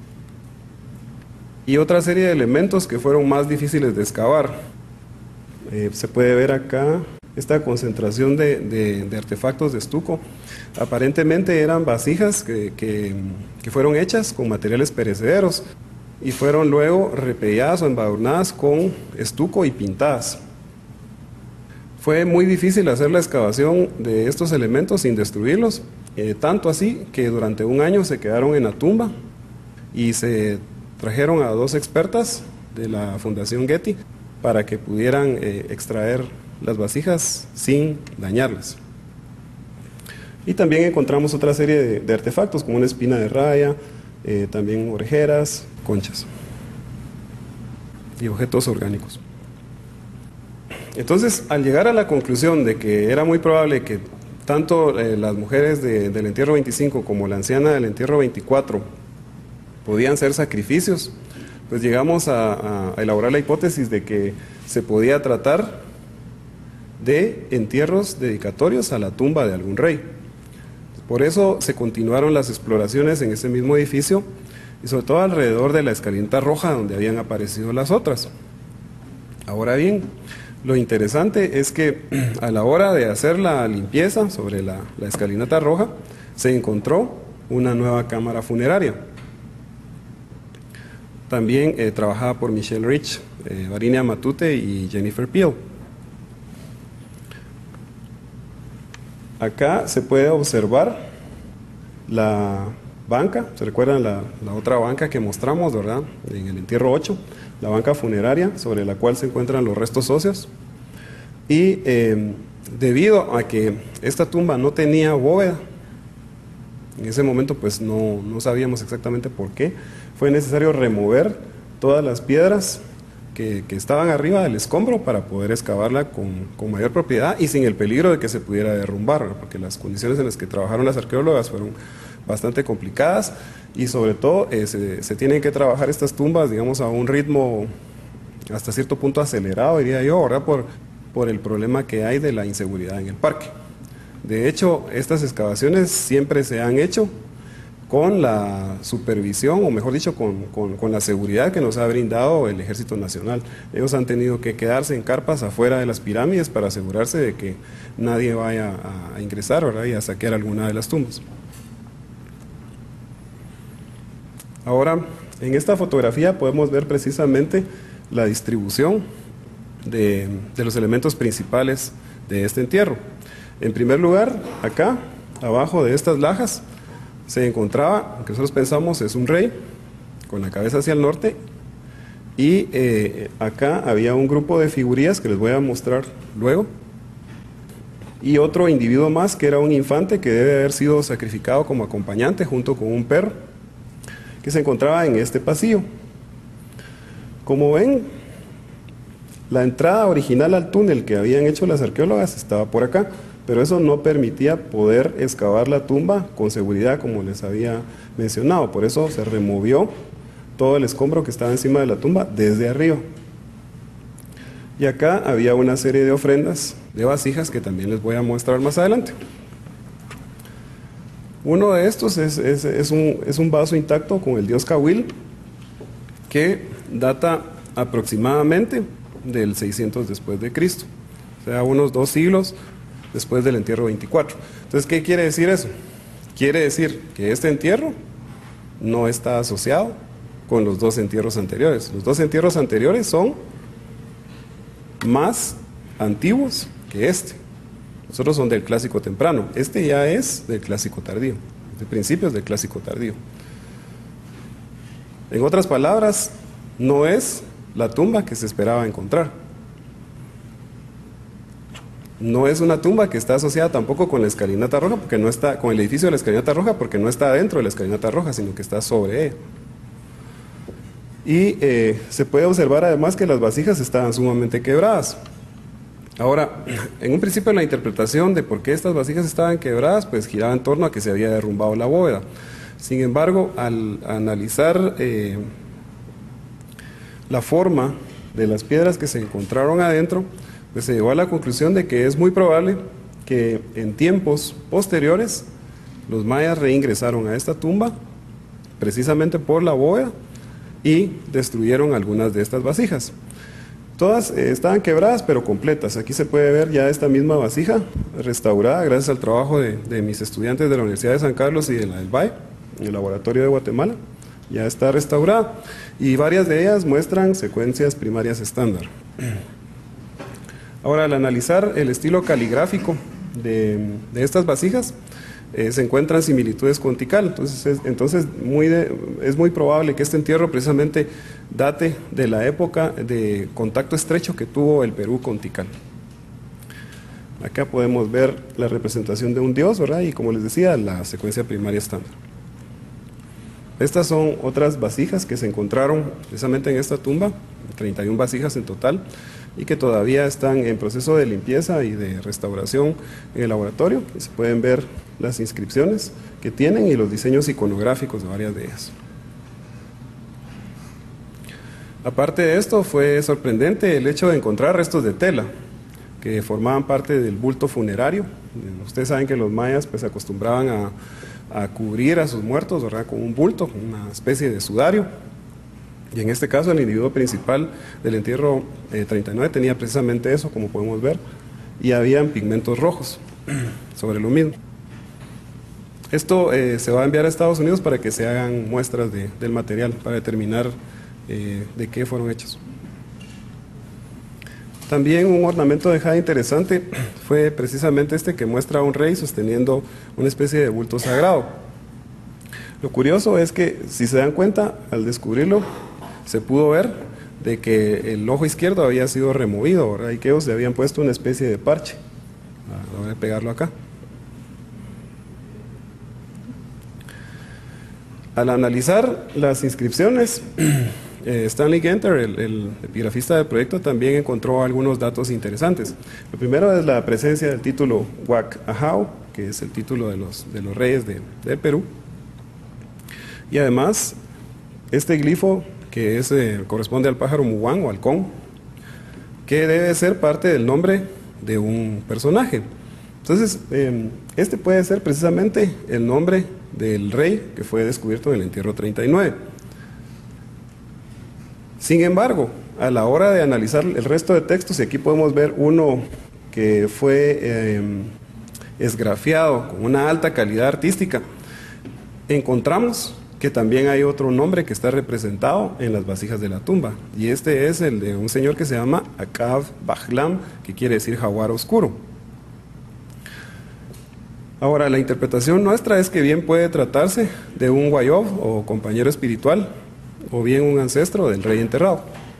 Y otra serie de elementos que fueron más difíciles de excavar. Eh, se puede ver acá esta concentración de, de, de artefactos de estuco. Aparentemente eran vasijas que, que, que fueron hechas con materiales perecederos y fueron luego repelladas o embadurnadas con estuco y pintadas. Fue muy difícil hacer la excavación de estos elementos sin destruirlos, eh, tanto así que durante un año se quedaron en la tumba y se trajeron a dos expertas de la Fundación Getty para que pudieran eh, extraer las vasijas sin dañarlas. Y también encontramos otra serie de, de artefactos como una espina de raya, eh, también orejeras, conchas y objetos orgánicos. Entonces, al llegar a la conclusión de que era muy probable que tanto eh, las mujeres de, del entierro veinticinco como la anciana del entierro veinticuatro podían ser sacrificios, pues llegamos a, a, a elaborar la hipótesis de que se podía tratar de entierros dedicatorios a la tumba de algún rey. Por eso se continuaron las exploraciones en ese mismo edificio y sobre todo alrededor de la escalinata roja donde habían aparecido las otras. Ahora bien, lo interesante es que a la hora de hacer la limpieza sobre la, la escalinata roja se encontró una nueva cámara funeraria. También eh, trabajada por Michelle Rich, eh, Varinia Matute y Jennifer Peel. Acá se puede observar la banca, ¿se recuerdan la, la otra banca que mostramos, verdad? En el entierro ocho, la banca funeraria sobre la cual se encuentran los restos óseos. Y eh, debido a que esta tumba no tenía bóveda, en ese momento pues no, no sabíamos exactamente por qué, fue necesario remover todas las piedras que, que estaban arriba del escombro para poder excavarla con, con mayor propiedad y sin el peligro de que se pudiera derrumbar, ¿verdad? Porque las condiciones en las que trabajaron las arqueólogas fueron bastante complicadas y sobre todo eh, se, se tienen que trabajar estas tumbas, digamos, a un ritmo hasta cierto punto acelerado, diría yo, ¿verdad? Por, por el problema que hay de la inseguridad en el parque. De hecho, estas excavaciones siempre se han hecho con la supervisión, o mejor dicho, con, con, con la seguridad que nos ha brindado el Ejército Nacional. Ellos han tenido que quedarse en carpas afuera de las pirámides para asegurarse de que nadie vaya a, a ingresar, ¿verdad? Y a saquear alguna de las tumbas. Ahora, en esta fotografía podemos ver precisamente la distribución de, de los elementos principales de este entierro. En primer lugar, acá, abajo de estas lajas, se encontraba, lo que nosotros pensamos es un rey, con la cabeza hacia el norte, y eh, acá había un grupo de figurillas que les voy a mostrar luego, y otro individuo más que era un infante que debe haber sido sacrificado como acompañante junto con un perro, que se encontraba en este pasillo. Como ven, la entrada original al túnel que habían hecho las arqueólogas estaba por acá, pero eso no permitía poder excavar la tumba con seguridad, como les había mencionado. Por eso se removió todo el escombro que estaba encima de la tumba desde arriba. Y acá había una serie de ofrendas de vasijas que también les voy a mostrar más adelante. Uno de estos es, es, es, un, es un vaso intacto con el dios Cahuil, que data aproximadamente del seiscientos después de Cristo, o sea, unos dos siglos después del entierro veinticuatro. Entonces, ¿qué quiere decir eso? Quiere decir que este entierro no está asociado con los dos entierros anteriores. Los dos entierros anteriores son más antiguos que este. Los otros son del clásico temprano. Este ya es del clásico tardío, de principios del clásico tardío. En otras palabras, no es la tumba que se esperaba encontrar. No es una tumba que está asociada tampoco con la escalinata roja, porque no está, con el edificio de la escalinata roja, porque no está dentro de la escalinata roja, sino que está sobre ella. Y eh, se puede observar además que las vasijas estaban sumamente quebradas. Ahora, en un principio la interpretación de por qué estas vasijas estaban quebradas, pues giraba en torno a que se había derrumbado la bóveda. Sin embargo, al analizar eh, la forma de las piedras que se encontraron adentro, pues se llegó a la conclusión de que es muy probable que en tiempos posteriores los mayas reingresaron a esta tumba precisamente por la bóveda y destruyeron algunas de estas vasijas. Todas eh, estaban quebradas pero completas. Aquí se puede ver ya esta misma vasija restaurada gracias al trabajo de, de mis estudiantes de la Universidad de San Carlos y de la del Valle, en el laboratorio de Guatemala. Ya está restaurada y varias de ellas muestran secuencias primarias estándar. Ahora, al analizar el estilo caligráfico de, de estas vasijas, eh, se encuentran similitudes con Tikal. Entonces, es, entonces muy de, es muy probable que este entierro precisamente date de la época de contacto estrecho que tuvo el Perú con Tikal. Acá podemos ver la representación de un dios, ¿verdad? Y como les decía, la secuencia primaria estándar. Estas son otras vasijas que se encontraron precisamente en esta tumba, treinta y una vasijas en total, y que todavía están en proceso de limpieza y de restauración en el laboratorio. Y se pueden ver las inscripciones que tienen y los diseños iconográficos de varias de ellas. Aparte de esto, fue sorprendente el hecho de encontrar restos de tela, que formaban parte del bulto funerario. Ustedes saben que los mayas pues acostumbraban a, a cubrir a sus muertos, ¿verdad?, con un bulto, una especie de sudario. Y en este caso el individuo principal del entierro eh, treinta y nueve tenía precisamente eso, como podemos ver, y habían pigmentos rojos sobre lo mismo. Esto eh, se va a enviar a Estados Unidos para que se hagan muestras de, del material, para determinar eh, de qué fueron hechos. También un ornamento de jade interesante fue precisamente este, que muestra a un rey sosteniendo una especie de bulto sagrado. Lo curioso es que, si se dan cuenta, al descubrirlo, se pudo ver de que el ojo izquierdo había sido removido, ¿verdad?, y que ellos le habían puesto una especie de parche. Voy a pegarlo acá. Al analizar las inscripciones, eh, Stanley Genter, el, el epigrafista del proyecto, también encontró algunos datos interesantes. Lo primero es la presencia del título Huac Ajao, que es el título de los, de los reyes de, de Perú. Y además, este glifo, que es, eh, corresponde al pájaro muguán o halcón, que debe ser parte del nombre de un personaje. Entonces, eh, este puede ser precisamente el nombre del rey que fue descubierto en el entierro treinta y nueve. Sin embargo, a la hora de analizar el resto de textos, y aquí podemos ver uno que fue eh, esgrafiado con una alta calidad artística, encontramos que también hay otro nombre que está representado en las vasijas de la tumba, y este es el de un señor que se llama Akab Bajlam, que quiere decir jaguar oscuro. Ahora, la interpretación nuestra es que bien puede tratarse de un Wayov o compañero espiritual, o bien un ancestro del rey enterrado.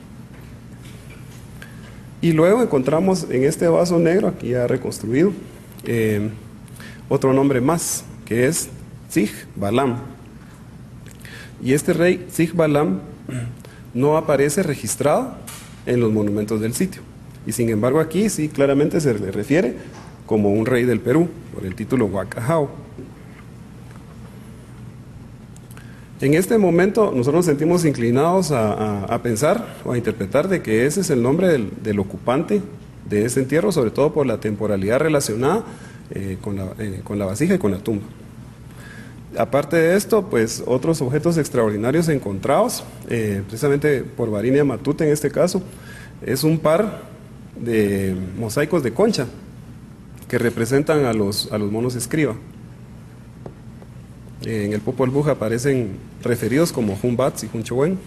Y luego encontramos en este vaso negro, aquí ya reconstruido, eh, otro nombre más, que es Tzig Balam. Y este rey Tzig Balam no aparece registrado en los monumentos del sitio. Y sin embargo aquí sí claramente se le refiere como un rey del Perú, por el título Huac Ajao. En este momento nosotros nos sentimos inclinados a, a, a pensar o a interpretar de que ese es el nombre del, del ocupante de ese entierro, sobre todo por la temporalidad relacionada eh, con, la, eh, con la vasija y con la tumba. Aparte de esto, pues otros objetos extraordinarios encontrados, eh, precisamente por Varinia Matute en este caso, es un par de mosaicos de concha que representan a los, a los monos escriba. Eh, en el Popol Vuh aparecen referidos como Humbats y Hunchowen.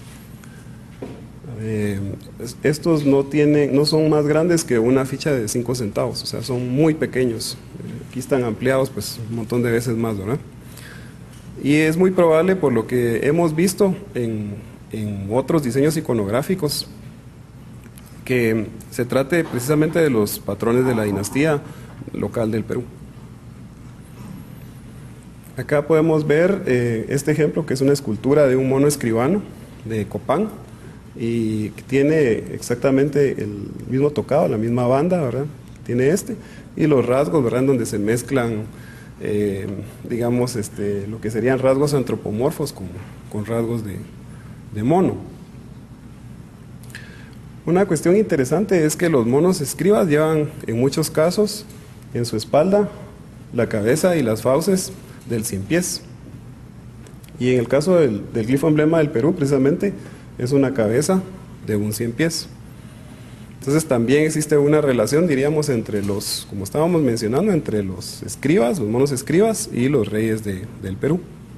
Eh, estos no, tienen, no son más grandes que una ficha de cinco centavos, o sea, son muy pequeños. Eh, aquí están ampliados pues un montón de veces más, ¿verdad? Y es muy probable, por lo que hemos visto en, en otros diseños iconográficos, que se trate precisamente de los patrones de la dinastía local del Perú. Acá podemos ver eh, este ejemplo, que es una escultura de un mono escribano de Copán, y que tiene exactamente el mismo tocado, la misma banda, ¿verdad? Tiene este, y los rasgos, ¿verdad?, en donde se mezclan, eh, digamos, este, lo que serían rasgos antropomorfos con, con rasgos de, de mono. Una cuestión interesante es que los monos escribas llevan en muchos casos en su espalda la cabeza y las fauces del cien pies. Y en el caso del, del glifo emblema del Perú, precisamente, es una cabeza de un cien pies. Entonces también existe una relación, diríamos, entre los, como estábamos mencionando, entre los escribas, los monos escribas y los reyes de, del Perú.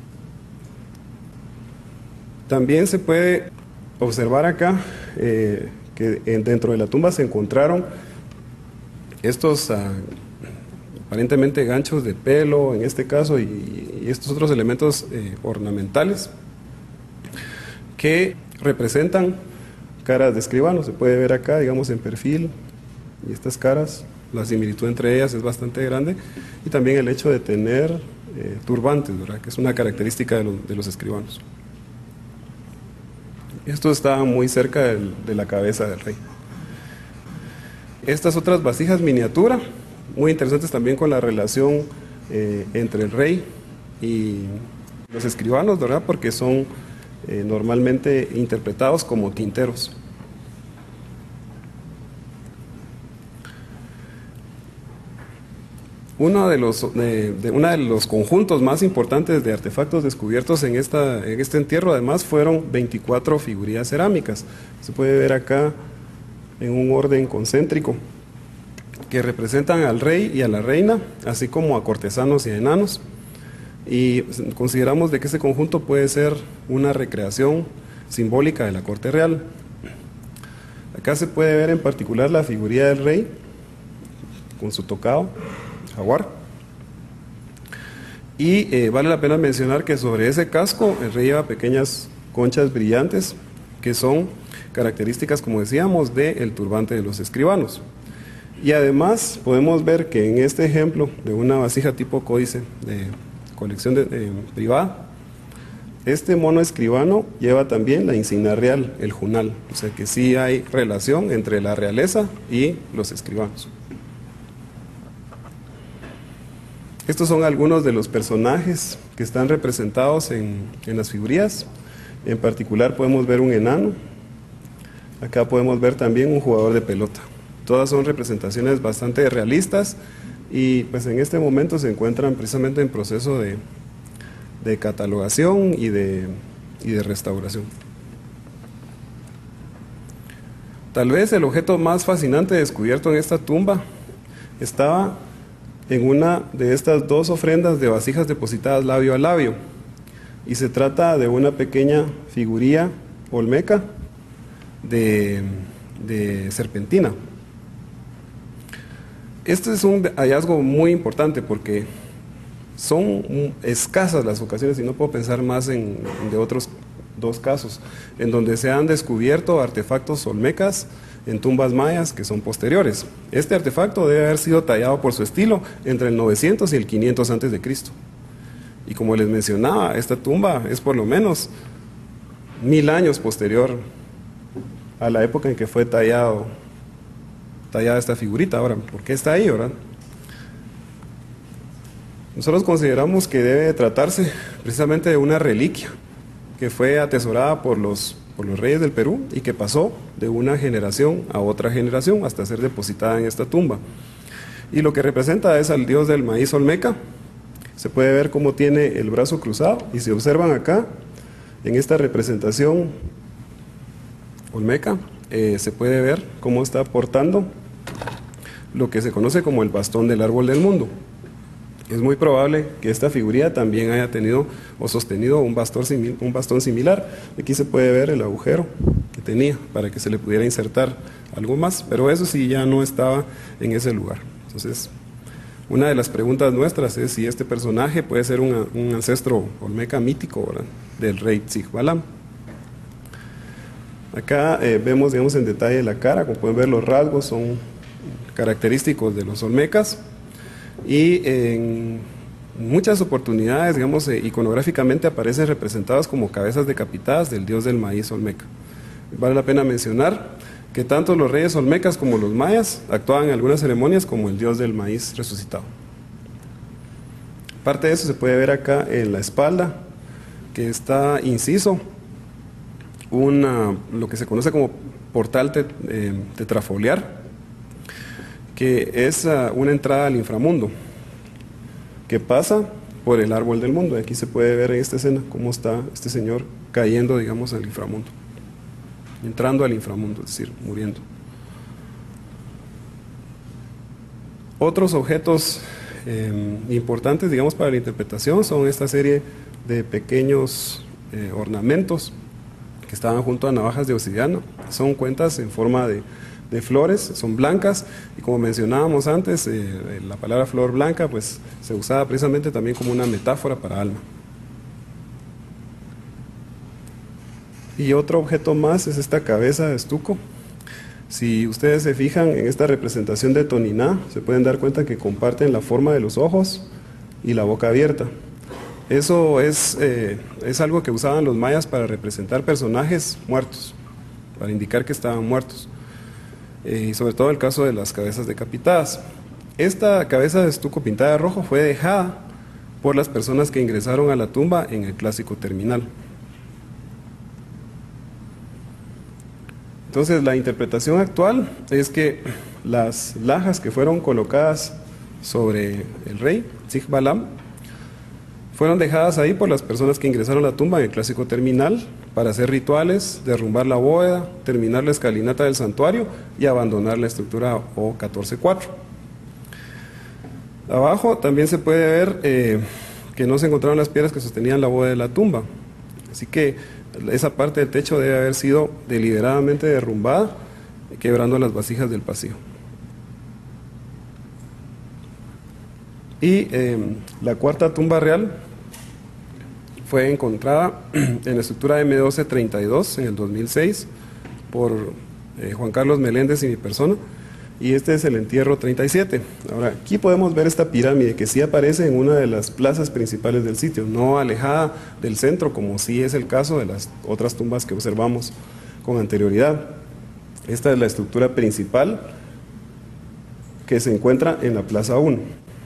También se puede observar acá eh, que dentro de la tumba se encontraron estos uh, aparentemente ganchos de pelo, en este caso, y, y estos otros elementos eh, ornamentales que representan caras de escribanos. Se puede ver acá, digamos, en perfil, y estas caras, la similitud entre ellas es bastante grande, y también el hecho de tener eh, turbantes, ¿verdad?, que es una característica de, lo, de los escribanos. Estos estaban muy cerca del, de la cabeza del rey. Estas otras vasijas miniatura, muy interesantes también con la relación eh, entre el rey y los escribanos, ¿verdad?, porque son eh, normalmente interpretados como tinteros. Uno de los, de, de uno de los conjuntos más importantes de artefactos descubiertos en, esta, en este entierro, además, fueron veinticuatro figurillas cerámicas. Se puede ver acá en un orden concéntrico, que representan al rey y a la reina, así como a cortesanos y a enanos. Y consideramos de que este conjunto puede ser una recreación simbólica de la corte real. Acá se puede ver en particular la figurilla del rey, con su tocado, jaguar. Y eh, vale la pena mencionar que sobre ese casco el rey lleva pequeñas conchas brillantes, que son características, como decíamos, del turbante de los escribanos. Y además podemos ver que en este ejemplo de una vasija tipo códice de colección de, de, privada, este mono escribano lleva también la insignia real, el junal, o sea que sí hay relación entre la realeza y los escribanos. Estos son algunos de los personajes que están representados en, en las figurillas. En particular podemos ver un enano. Acá podemos ver también un jugador de pelota. Todas son representaciones bastante realistas y pues en este momento se encuentran precisamente en proceso de, de catalogación y de, y de restauración. Tal vez el objeto más fascinante descubierto en esta tumba estaba en una de estas dos ofrendas de vasijas depositadas labio a labio, y se trata de una pequeña figurilla olmeca de, de serpentina. Este es un hallazgo muy importante porque son escasas las ocasiones, y no puedo pensar más en de otros dos casos, en donde se han descubierto artefactos olmecas en tumbas mayas que son posteriores. Este artefacto debe haber sido tallado por su estilo entre el novecientos y el quinientos antes de Cristo. Y como les mencionaba, esta tumba es por lo menos mil años posterior a la época en que fue tallado, tallada esta figurita. Ahora, ¿por qué está ahí, verdad? Nosotros consideramos que debe tratarse precisamente de una reliquia que fue atesorada por los, por los reyes del Perú y que pasó de una generación a otra generación hasta ser depositada en esta tumba. Y lo que representa es al dios del maíz olmeca. Se puede ver cómo tiene el brazo cruzado, y si observan acá, en esta representación olmeca, eh, se puede ver cómo está portando lo que se conoce como el bastón del árbol del mundo. Es muy probable que esta figurilla también haya tenido o sostenido un bastón, simil, un bastón similar. Aquí se puede ver el agujero que tenía para que se le pudiera insertar algo más, pero eso sí ya no estaba en ese lugar. Entonces, una de las preguntas nuestras es si este personaje puede ser una, un ancestro olmeca mítico, ¿verdad?, del rey Tzigbalam. Acá eh, vemos, digamos, en detalle la cara. Como pueden ver, los rasgos son característicos de los olmecas, y en muchas oportunidades, digamos, eh, iconográficamente aparecen representadas como cabezas decapitadas del dios del maíz olmeca. Vale la pena mencionar que tanto los reyes olmecas como los mayas actuaban en algunas ceremonias como el dios del maíz resucitado. Parte de eso se puede ver acá en la espalda, que está inciso una, lo que se conoce como portal tet, eh, tetrafoliar, que es uh, una entrada al inframundo, que pasa por el árbol del mundo. Aquí se puede ver en esta escena cómo está este señor cayendo, digamos, al inframundo, entrando al inframundo, es decir, muriendo. Otros objetos eh, importantes, digamos, para la interpretación son esta serie de pequeños eh, ornamentos que estaban junto a navajas de obsidiana. Son cuentas en forma de de flores, son blancas, y como mencionábamos antes, eh, la palabra flor blanca pues se usaba precisamente también como una metáfora para alma. Y otro objeto más es esta cabeza de estuco. Si ustedes se fijan en esta representación de Toniná, se pueden dar cuenta que comparten la forma de los ojos y la boca abierta. Eso es, eh, es algo que usaban los mayas para representar personajes muertos, para indicar que estaban muertos. Eh, y sobre todo el caso de las cabezas decapitadas. Esta cabeza de estuco pintada de rojo fue dejada por las personas que ingresaron a la tumba en el clásico terminal. Entonces, la interpretación actual es que las lajas que fueron colocadas sobre el rey, Sig Balam, fueron dejadas ahí por las personas que ingresaron a la tumba en el clásico terminal para hacer rituales, derrumbar la bóveda, terminar la escalinata del santuario y abandonar la estructura O catorce cuatro. Abajo también se puede ver eh, que no se encontraron las piedras que sostenían la bóveda de la tumba, así que esa parte del techo debe haber sido deliberadamente derrumbada, quebrando las vasijas del pasillo. Y eh, la cuarta tumba real fue encontrada en la estructura M doce treinta y dos en el dos mil seis por eh, Juan Carlos Meléndez y mi persona, y este es el entierro treinta y siete. Ahora, aquí podemos ver esta pirámide que sí aparece en una de las plazas principales del sitio, no alejada del centro, como sí es el caso de las otras tumbas que observamos con anterioridad. Esta es la estructura principal que se encuentra en la Plaza uno.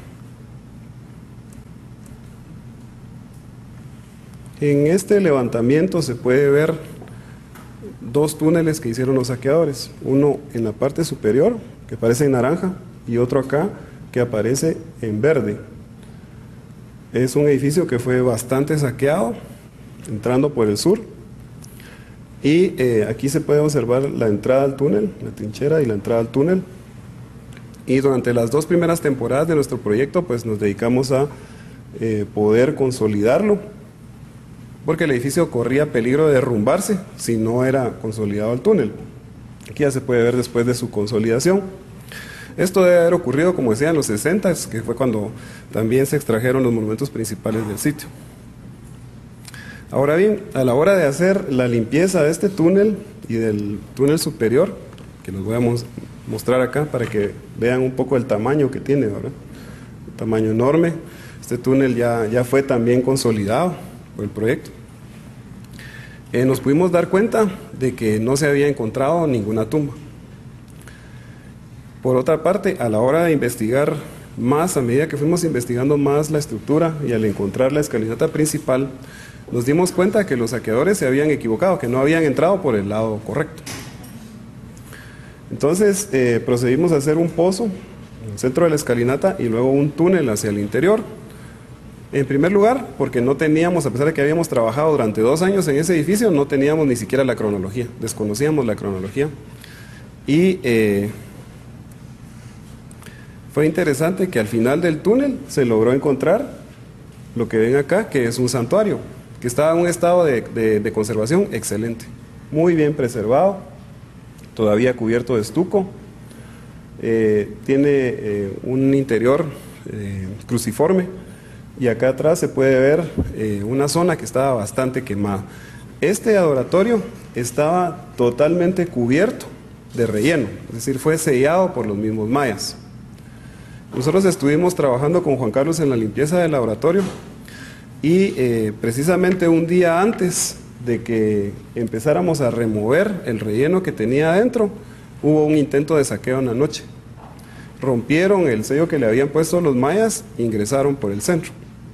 En este levantamiento se puede ver dos túneles que hicieron los saqueadores, uno en la parte superior que aparece en naranja y otro acá que aparece en verde. Es un edificio que fue bastante saqueado, entrando por el sur, y eh, aquí se puede observar la entrada al túnel, la trinchera y la entrada al túnel. Y durante las dos primeras temporadas de nuestro proyecto pues nos dedicamos a eh, poder consolidarlo, porque el edificio corría peligro de derrumbarse si no era consolidado el túnel. Aquí ya se puede ver después de su consolidación. Esto debe haber ocurrido, como decía, en los sesenta, que fue cuando también se extrajeron los monumentos principales del sitio. Ahora bien, a la hora de hacer la limpieza de este túnel y del túnel superior, que los voy a mostrar acá para que vean un poco el tamaño que tiene, ¿verdad? Un tamaño enorme. Este túnel ya, ya fue también consolidado por el proyecto. Eh, nos pudimos dar cuenta de que no se había encontrado ninguna tumba. Por otra parte, a la hora de investigar más, a medida que fuimos investigando más la estructura y al encontrar la escalinata principal, nos dimos cuenta que los saqueadores se habían equivocado, que no habían entrado por el lado correcto. Entonces eh, procedimos a hacer un pozo en el centro de la escalinata y luego un túnel hacia el interior. En primer lugar, porque no teníamos, a pesar de que habíamos trabajado durante dos años en ese edificio, no teníamos ni siquiera la cronología, desconocíamos la cronología. Y eh, fue interesante que al final del túnel se logró encontrar lo que ven acá, que es un santuario, que estaba en un estado de, de, de conservación excelente, muy bien preservado, todavía cubierto de estuco, eh, tiene eh, un interior eh, cruciforme, y acá atrás se puede ver eh, una zona que estaba bastante quemada. Este adoratorio estaba totalmente cubierto de relleno, es decir, fue sellado por los mismos mayas. Nosotros estuvimos trabajando con Juan Carlos en la limpieza del laboratorio y eh, precisamente un día antes de que empezáramos a remover el relleno que tenía adentro, hubo un intento de saqueo en la noche. Rompieron el sello que le habían puesto los mayas, ingresaron por el centro,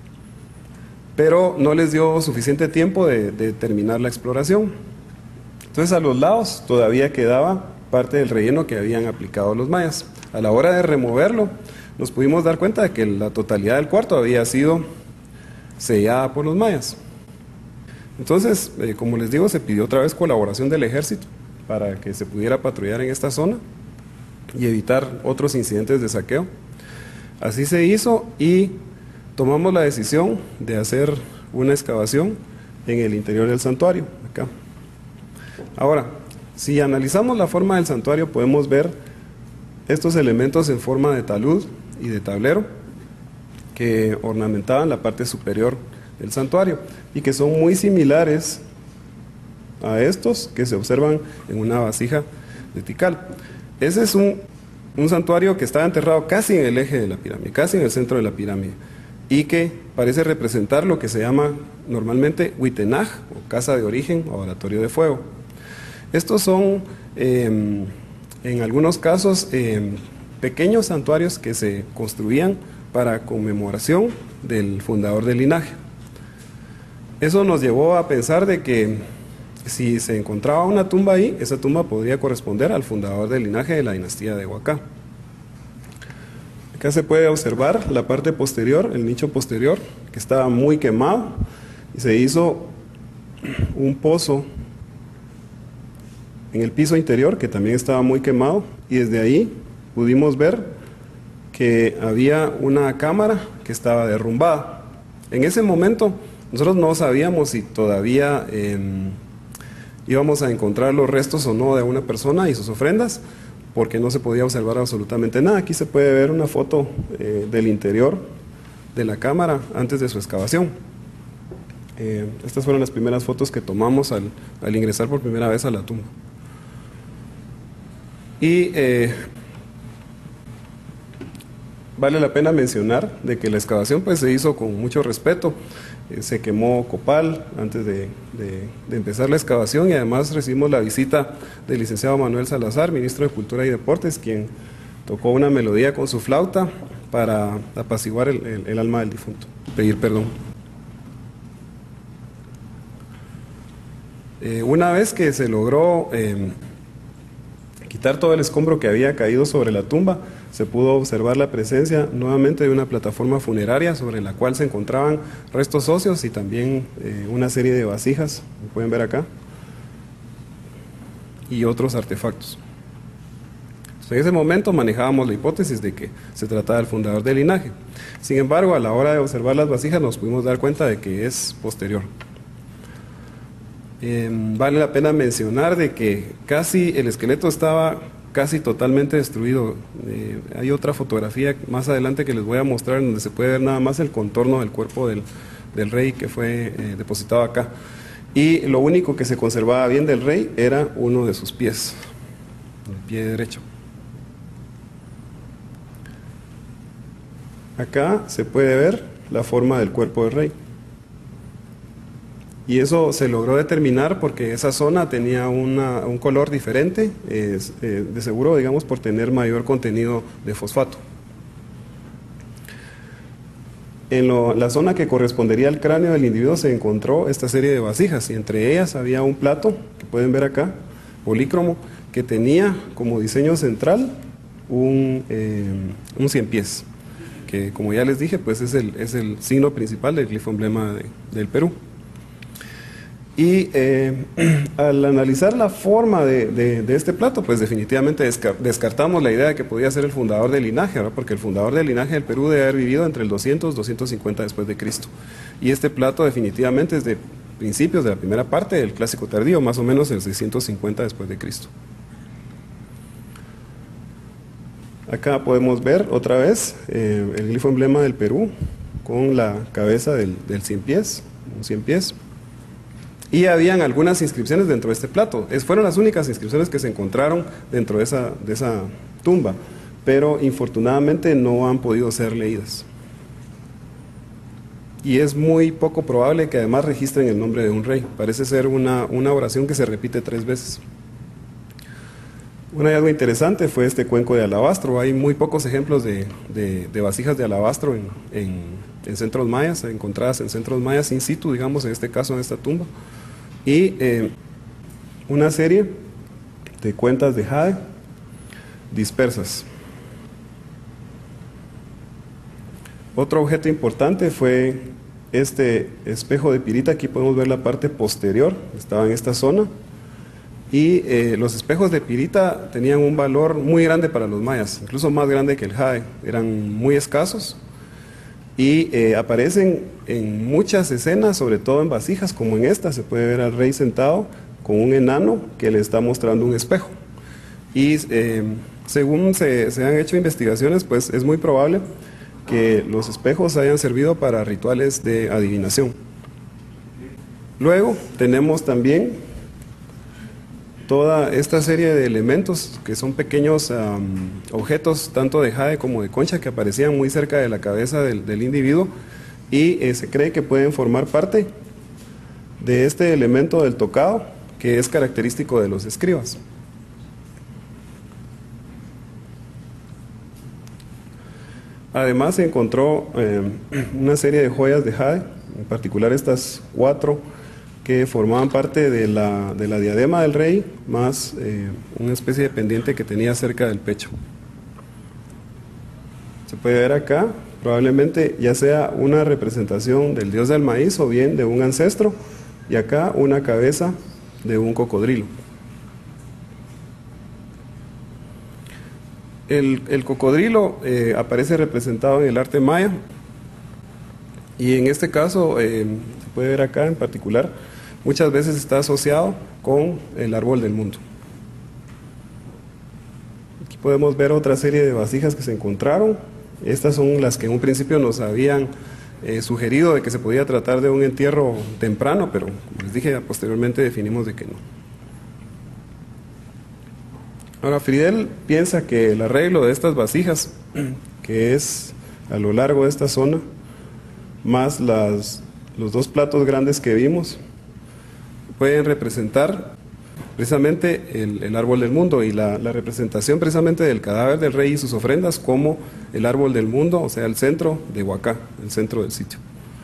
pero no les dio suficiente tiempo de, de terminar la exploración. Entonces a los lados todavía quedaba parte del relleno que habían aplicado los mayas. A la hora de removerlo, nos pudimos dar cuenta de que la totalidad del cuarto había sido sellada por los mayas. Entonces, eh, como les digo, se pidió otra vez colaboración del ejército para que se pudiera patrullar en esta zona y evitar otros incidentes de saqueo. Así se hizo y tomamos la decisión de hacer una excavación en el interior del santuario, acá. Ahora, si analizamos la forma del santuario, podemos ver estos elementos en forma de talud y de tablero que ornamentaban la parte superior del santuario y que son muy similares a estos que se observan en una vasija de Tikal. Ese es un, un santuario que estaba enterrado casi en el eje de la pirámide, casi en el centro de la pirámide, y que parece representar lo que se llama normalmente Huitenaj, o casa de origen o oratorio de fuego. Estos son, eh, en algunos casos, eh, pequeños santuarios que se construían para conmemoración del fundador del linaje. Eso nos llevó a pensar de que si se encontraba una tumba ahí, esa tumba podría corresponder al fundador del linaje de la dinastía de Huacá. Acá se puede observar la parte posterior, el nicho posterior, que estaba muy quemado y se hizo un pozo en el piso interior que también estaba muy quemado, y desde ahí pudimos ver que había una cámara que estaba derrumbada. En ese momento nosotros no sabíamos si todavía eh, íbamos a encontrar los restos o no de una persona y sus ofrendas, porque no se podía observar absolutamente nada. Aquí se puede ver una foto eh, del interior de la cámara antes de su excavación. Eh, estas fueron las primeras fotos que tomamos al, al ingresar por primera vez a la tumba. Y eh, vale la pena mencionar de que la excavación pues se hizo con mucho respeto. Eh, se quemó copal antes de, de, de empezar la excavación, y además recibimos la visita del licenciado Manuel Salazar, ministro de Cultura y Deportes, quien tocó una melodía con su flauta para apaciguar el, el, el alma del difunto, pedir perdón. Eh, una vez que se logró eh, quitar todo el escombro que había caído sobre la tumba, se pudo observar la presencia nuevamente de una plataforma funeraria sobre la cual se encontraban restos óseos y también eh, una serie de vasijas, como pueden ver acá, y otros artefactos. Entonces, en ese momento manejábamos la hipótesis de que se trataba del fundador del linaje. Sin embargo, a la hora de observar las vasijas nos pudimos dar cuenta de que es posterior. Eh, vale la pena mencionar de que casi el esqueleto estaba casi totalmente destruido. Eh, hay otra fotografía más adelante que les voy a mostrar donde se puede ver nada más el contorno del cuerpo del, del rey que fue eh, depositado acá. Y lo único que se conservaba bien del rey era uno de sus pies, el pie derecho. Acá se puede ver la forma del cuerpo del rey. Y eso se logró determinar porque esa zona tenía una, un color diferente, eh, eh, de seguro, digamos, por tener mayor contenido de fosfato. En lo, la zona que correspondería al cráneo del individuo se encontró esta serie de vasijas, y entre ellas había un plato, que pueden ver acá, polícromo, que tenía como diseño central un, eh, un cien pies, que como ya les dije, pues es el, es el signo principal del glifo emblema de, del Perú. Y eh, al analizar la forma de, de, de este plato, pues definitivamente descartamos la idea de que podía ser el fundador del linaje, ¿verdad? Porque el fundador del linaje del Perú debe haber vivido entre el doscientos y doscientos cincuenta después de Cristo. Y este plato definitivamente es de principios de la primera parte del Clásico Tardío, más o menos el seiscientos cincuenta después de Cristo. Acá podemos ver otra vez eh, el glifo emblema del Perú con la cabeza del, del cien pies, un cien pies. Y habían algunas inscripciones dentro de este plato. Es, fueron las únicas inscripciones que se encontraron dentro de esa, de esa tumba, pero infortunadamente no han podido ser leídas. Y es muy poco probable que además registren el nombre de un rey. Parece ser una, una oración que se repite tres veces. Un hallazgo interesante fue este cuenco de alabastro. Hay muy pocos ejemplos de, de, de vasijas de alabastro en, en, en centros mayas, encontradas en centros mayas in situ, digamos, en este caso en esta tumba. Y eh, una serie de cuentas de jade dispersas. Otro objeto importante fue este espejo de pirita. Aquí podemos ver la parte posterior, estaba en esta zona. Y eh, los espejos de pirita tenían un valor muy grande para los mayas, incluso más grande que el jade, eran muy escasos. Y eh, aparecen en muchas escenas, sobre todo en vasijas, como en esta, se puede ver al rey sentado con un enano que le está mostrando un espejo. Y eh, según se, se han hecho investigaciones, pues es muy probable que los espejos hayan servido para rituales de adivinación. Luego tenemos también toda esta serie de elementos que son pequeños um, objetos tanto de jade como de concha que aparecían muy cerca de la cabeza del, del individuo, y eh, se cree que pueden formar parte de este elemento del tocado que es característico de los escribas. Además se encontró eh, una serie de joyas de jade, en particular estas cuatro que formaban parte de la, de la diadema del rey, más eh, una especie de pendiente que tenía cerca del pecho. Se puede ver acá, probablemente ya sea una representación del dios del maíz o bien de un ancestro, y acá una cabeza de un cocodrilo. El, el cocodrilo eh, aparece representado en el arte maya, y en este caso, eh, se puede ver acá en particular, muchas veces está asociado con el árbol del mundo. Aquí podemos ver otra serie de vasijas que se encontraron. Estas son las que en un principio nos habían eh, sugerido de que se podía tratar de un entierro temprano, pero como les dije, posteriormente definimos de que no. Ahora, Fridel piensa que el arreglo de estas vasijas, que es a lo largo de esta zona, más las, los dos platos grandes que vimos, pueden representar precisamente el, el árbol del mundo, y la, la representación precisamente del cadáver del rey y sus ofrendas como el árbol del mundo, o sea, el centro de Huacá, el centro del sitio.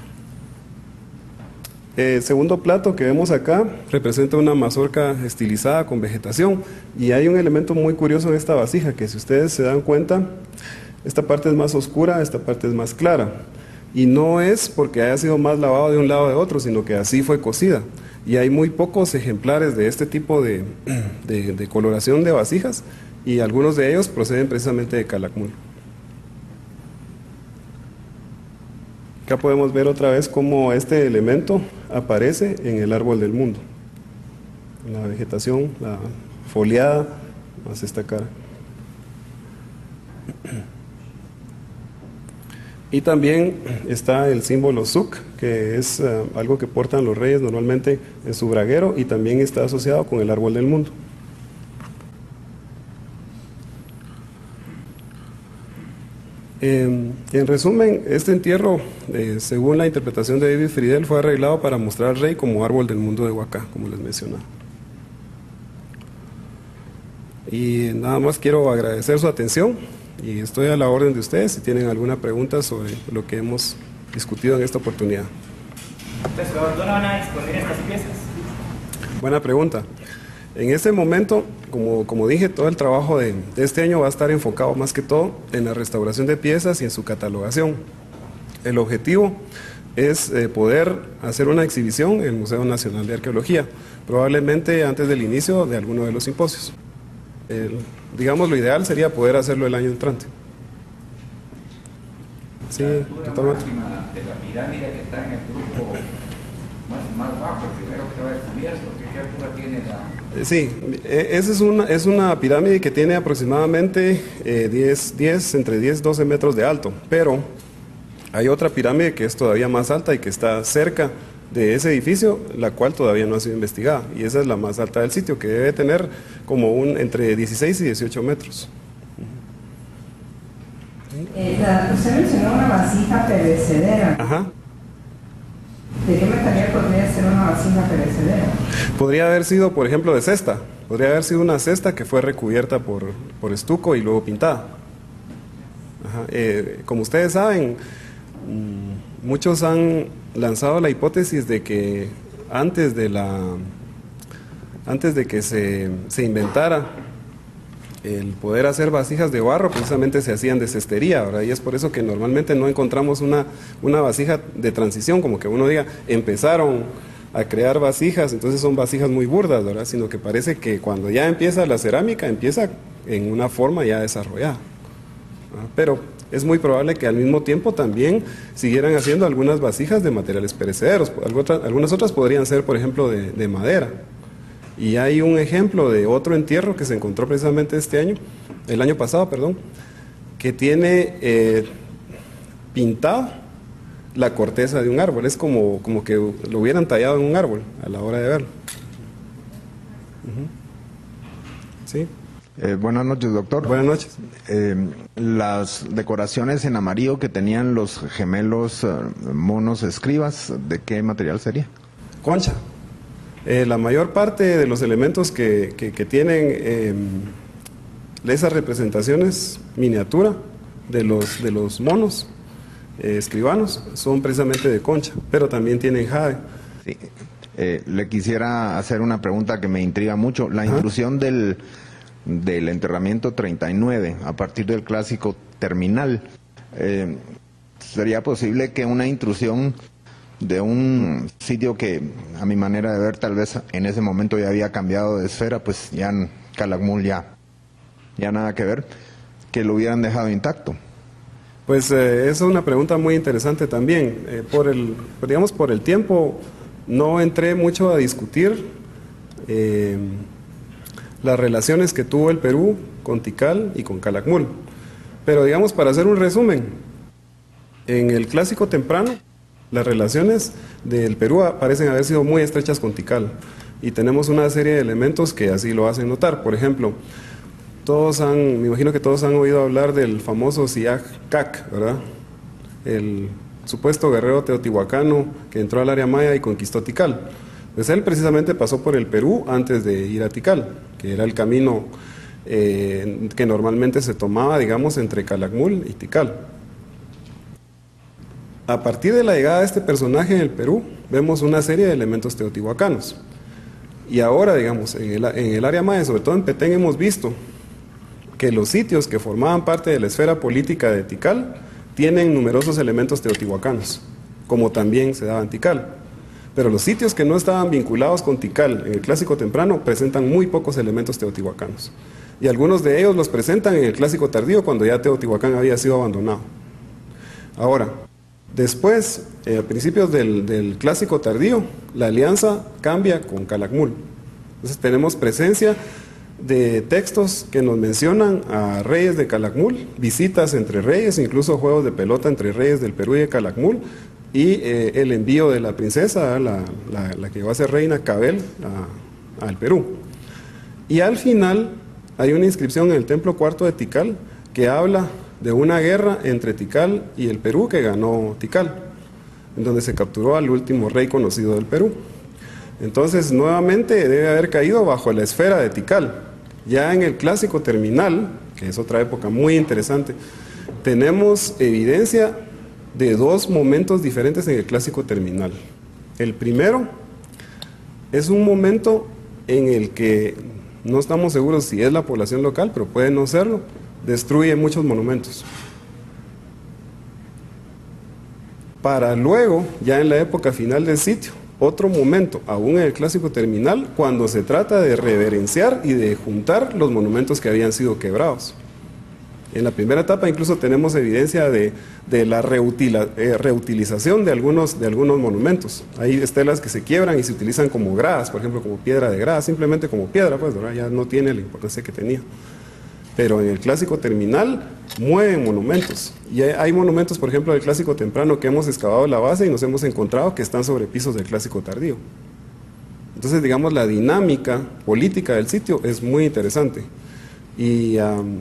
El segundo plato que vemos acá representa una mazorca estilizada con vegetación, y hay un elemento muy curioso en esta vasija, que si ustedes se dan cuenta, esta parte es más oscura, esta parte es más clara, y no es porque haya sido más lavado de un lado o de otro, sino que así fue cocida. Y hay muy pocos ejemplares de este tipo de, de, de coloración de vasijas, y algunos de ellos proceden precisamente de Calakmul. Acá podemos ver otra vez cómo este elemento aparece en el árbol del mundo. La vegetación, la foliada, más esta cara. Y también está el símbolo Suk, que es uh, algo que portan los reyes normalmente en su braguero, y también está asociado con el árbol del mundo. Eh, en resumen, este entierro, eh, según la interpretación de David Fridel, fue arreglado para mostrar al rey como árbol del mundo de Huacá, como les mencionaba. Y nada más quiero agradecer su atención, y estoy a la orden de ustedes si tienen alguna pregunta sobre lo que hemos discutido en esta oportunidad. Entonces, ¿dónde van a exponer estas piezas? Buena pregunta. En este momento, como, como dije, todo el trabajo de, de este año va a estar enfocado más que todo en la restauración de piezas y en su catalogación. El objetivo es eh, poder hacer una exhibición en el Museo Nacional de Arqueología, probablemente antes del inicio de alguno de los simposios. El, digamos, lo ideal sería poder hacerlo el año entrante. Sí, totalmente. De la pirámide que está en el grupo más, más bajo, el primero que va descubierto, ¿qué altura tiene la...? Sí, esa es una, es una pirámide que tiene aproximadamente eh, diez, diez, entre diez y doce metros de alto, pero hay otra pirámide que es todavía más alta y que está cerca de ese edificio, la cual todavía no ha sido investigada, y esa es la más alta del sitio, que debe tener como un entre dieciséis y dieciocho metros. Eh, la, usted mencionó una vasija perecedera. Ajá. ¿De qué material podría ser una vasija perecedera? Podría haber sido, por ejemplo, de cesta. Podría haber sido una cesta que fue recubierta por, por estuco y luego pintada. Ajá. Eh, como ustedes saben, mmm, muchos han lanzado la hipótesis de que antes de la antes de que se, se inventara el poder hacer vasijas de barro, precisamente se hacían de cestería, ¿verdad? Y es por eso que normalmente no encontramos una, una vasija de transición, como que uno diga, empezaron a crear vasijas, entonces son vasijas muy burdas, ¿verdad? Sino que parece que cuando ya empieza la cerámica, empieza en una forma ya desarrollada. ¿Ah? Pero es muy probable que al mismo tiempo también siguieran haciendo algunas vasijas de materiales perecederos. Algunas otras podrían ser, por ejemplo, de, de madera. Y hay un ejemplo de otro entierro que se encontró precisamente este año, el año pasado, perdón, que tiene eh, pintado la corteza de un árbol. Es como, como que lo hubieran tallado en un árbol a la hora de verlo. Uh-huh. ¿Sí? Eh, buenas noches, doctor. Buenas noches. Eh, las decoraciones en amarillo que tenían los gemelos uh, monos escribas, ¿de qué material sería? Concha. Eh, la mayor parte de los elementos que, que, que tienen eh, esas representaciones miniatura de los, de los monos eh, escribanos son precisamente de concha, pero también tienen jade. Sí. Eh, le quisiera hacer una pregunta que me intriga mucho. La Ajá. intrusión del, del enterramiento treinta y nueve a partir del clásico terminal, eh, ¿sería posible que una intrusión de un sitio que, a mi manera de ver, tal vez en ese momento ya había cambiado de esfera, pues ya en Calakmul ya, ya nada que ver, que lo hubieran dejado intacto? Pues eh, esa es una pregunta muy interesante también. Eh, por el, digamos, por el tiempo no entré mucho a discutir eh, las relaciones que tuvo el Perú con Tikal y con Calakmul. Pero digamos, para hacer un resumen, en el Clásico temprano, las relaciones del Perú parecen haber sido muy estrechas con Tikal. Y tenemos una serie de elementos que así lo hacen notar. Por ejemplo, todos han, me imagino que todos han oído hablar del famoso Siak Cac, ¿verdad? El supuesto guerrero teotihuacano que entró al área maya y conquistó Tikal. Pues él precisamente pasó por el Perú antes de ir a Tikal, que era el camino eh, que normalmente se tomaba, digamos, entre Calakmul y Tikal. A partir de la llegada de este personaje en el Perú, vemos una serie de elementos teotihuacanos. Y ahora, digamos, en el, en el área maya, sobre todo en Petén, hemos visto que los sitios que formaban parte de la esfera política de Tikal tienen numerosos elementos teotihuacanos, como también se daba en Tikal. Pero los sitios que no estaban vinculados con Tikal en el Clásico temprano presentan muy pocos elementos teotihuacanos. Y algunos de ellos los presentan en el Clásico tardío, cuando ya Teotihuacán había sido abandonado. Ahora, después, eh, a principios del, del Clásico tardío, la alianza cambia con Calakmul. Entonces tenemos presencia de textos que nos mencionan a reyes de Calakmul, visitas entre reyes, incluso juegos de pelota entre reyes del Perú y de Calakmul, y eh, el envío de la princesa, la, la, la que va a ser reina Cabel, a, al Perú. Y al final hay una inscripción en el templo cuarto de Tikal que habla de una guerra entre Tikal y el Perú que ganó Tikal, en donde se capturó al último rey conocido del Perú. Entonces, nuevamente debe haber caído bajo la esfera de Tikal. Ya en el Clásico terminal, que es otra época muy interesante, tenemos evidencia de dos momentos diferentes en el Clásico terminal. El primero es un momento en el que no estamos seguros si es la población local, pero puede no serlo, destruye muchos monumentos. Para luego, ya en la época final del sitio, otro momento, aún en el Clásico terminal, cuando se trata de reverenciar y de juntar los monumentos que habían sido quebrados. En la primera etapa incluso tenemos evidencia de, de la reutila, eh, reutilización de algunos, de algunos monumentos. Hay estelas que se quiebran y se utilizan como gradas, por ejemplo, como piedra de grada, simplemente como piedra, pues, ¿verdad? Ya no tiene la importancia que tenía. Pero en el Clásico terminal mueven monumentos. Y hay, hay monumentos, por ejemplo, del Clásico temprano que hemos excavado la base y nos hemos encontrado que están sobre pisos del Clásico tardío. Entonces, digamos, la dinámica política del sitio es muy interesante. Y um,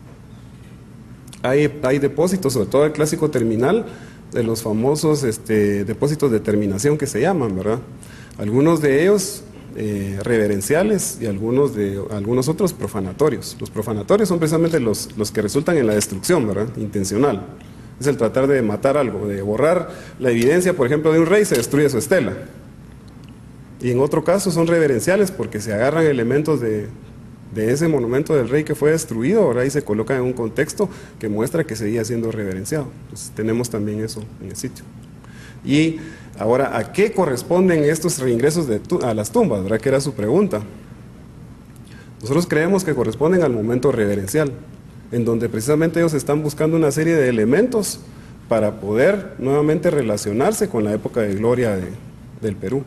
hay, hay depósitos, sobre todo el Clásico terminal, de los famosos este, depósitos de terminación que se llaman, ¿verdad? Algunos de ellos Eh, reverenciales y algunos, de, algunos otros profanatorios. Los profanatorios son precisamente los, los que resultan en la destrucción, ¿verdad? Intencional. Es el tratar de matar algo, de borrar la evidencia, por ejemplo, de un rey, se destruye su estela. Y en otro caso son reverenciales porque se agarran elementos de, de ese monumento del rey que fue destruido, ¿verdad? Y se colocan en un contexto que muestra que seguía siendo reverenciado. Entonces tenemos también eso en el sitio. Y ahora, ¿a qué corresponden estos reingresos de a las tumbas? ¿Verdad que era su pregunta? Nosotros creemos que corresponden al momento reverencial, en donde precisamente ellos están buscando una serie de elementos para poder nuevamente relacionarse con la época de gloria de, del Perú.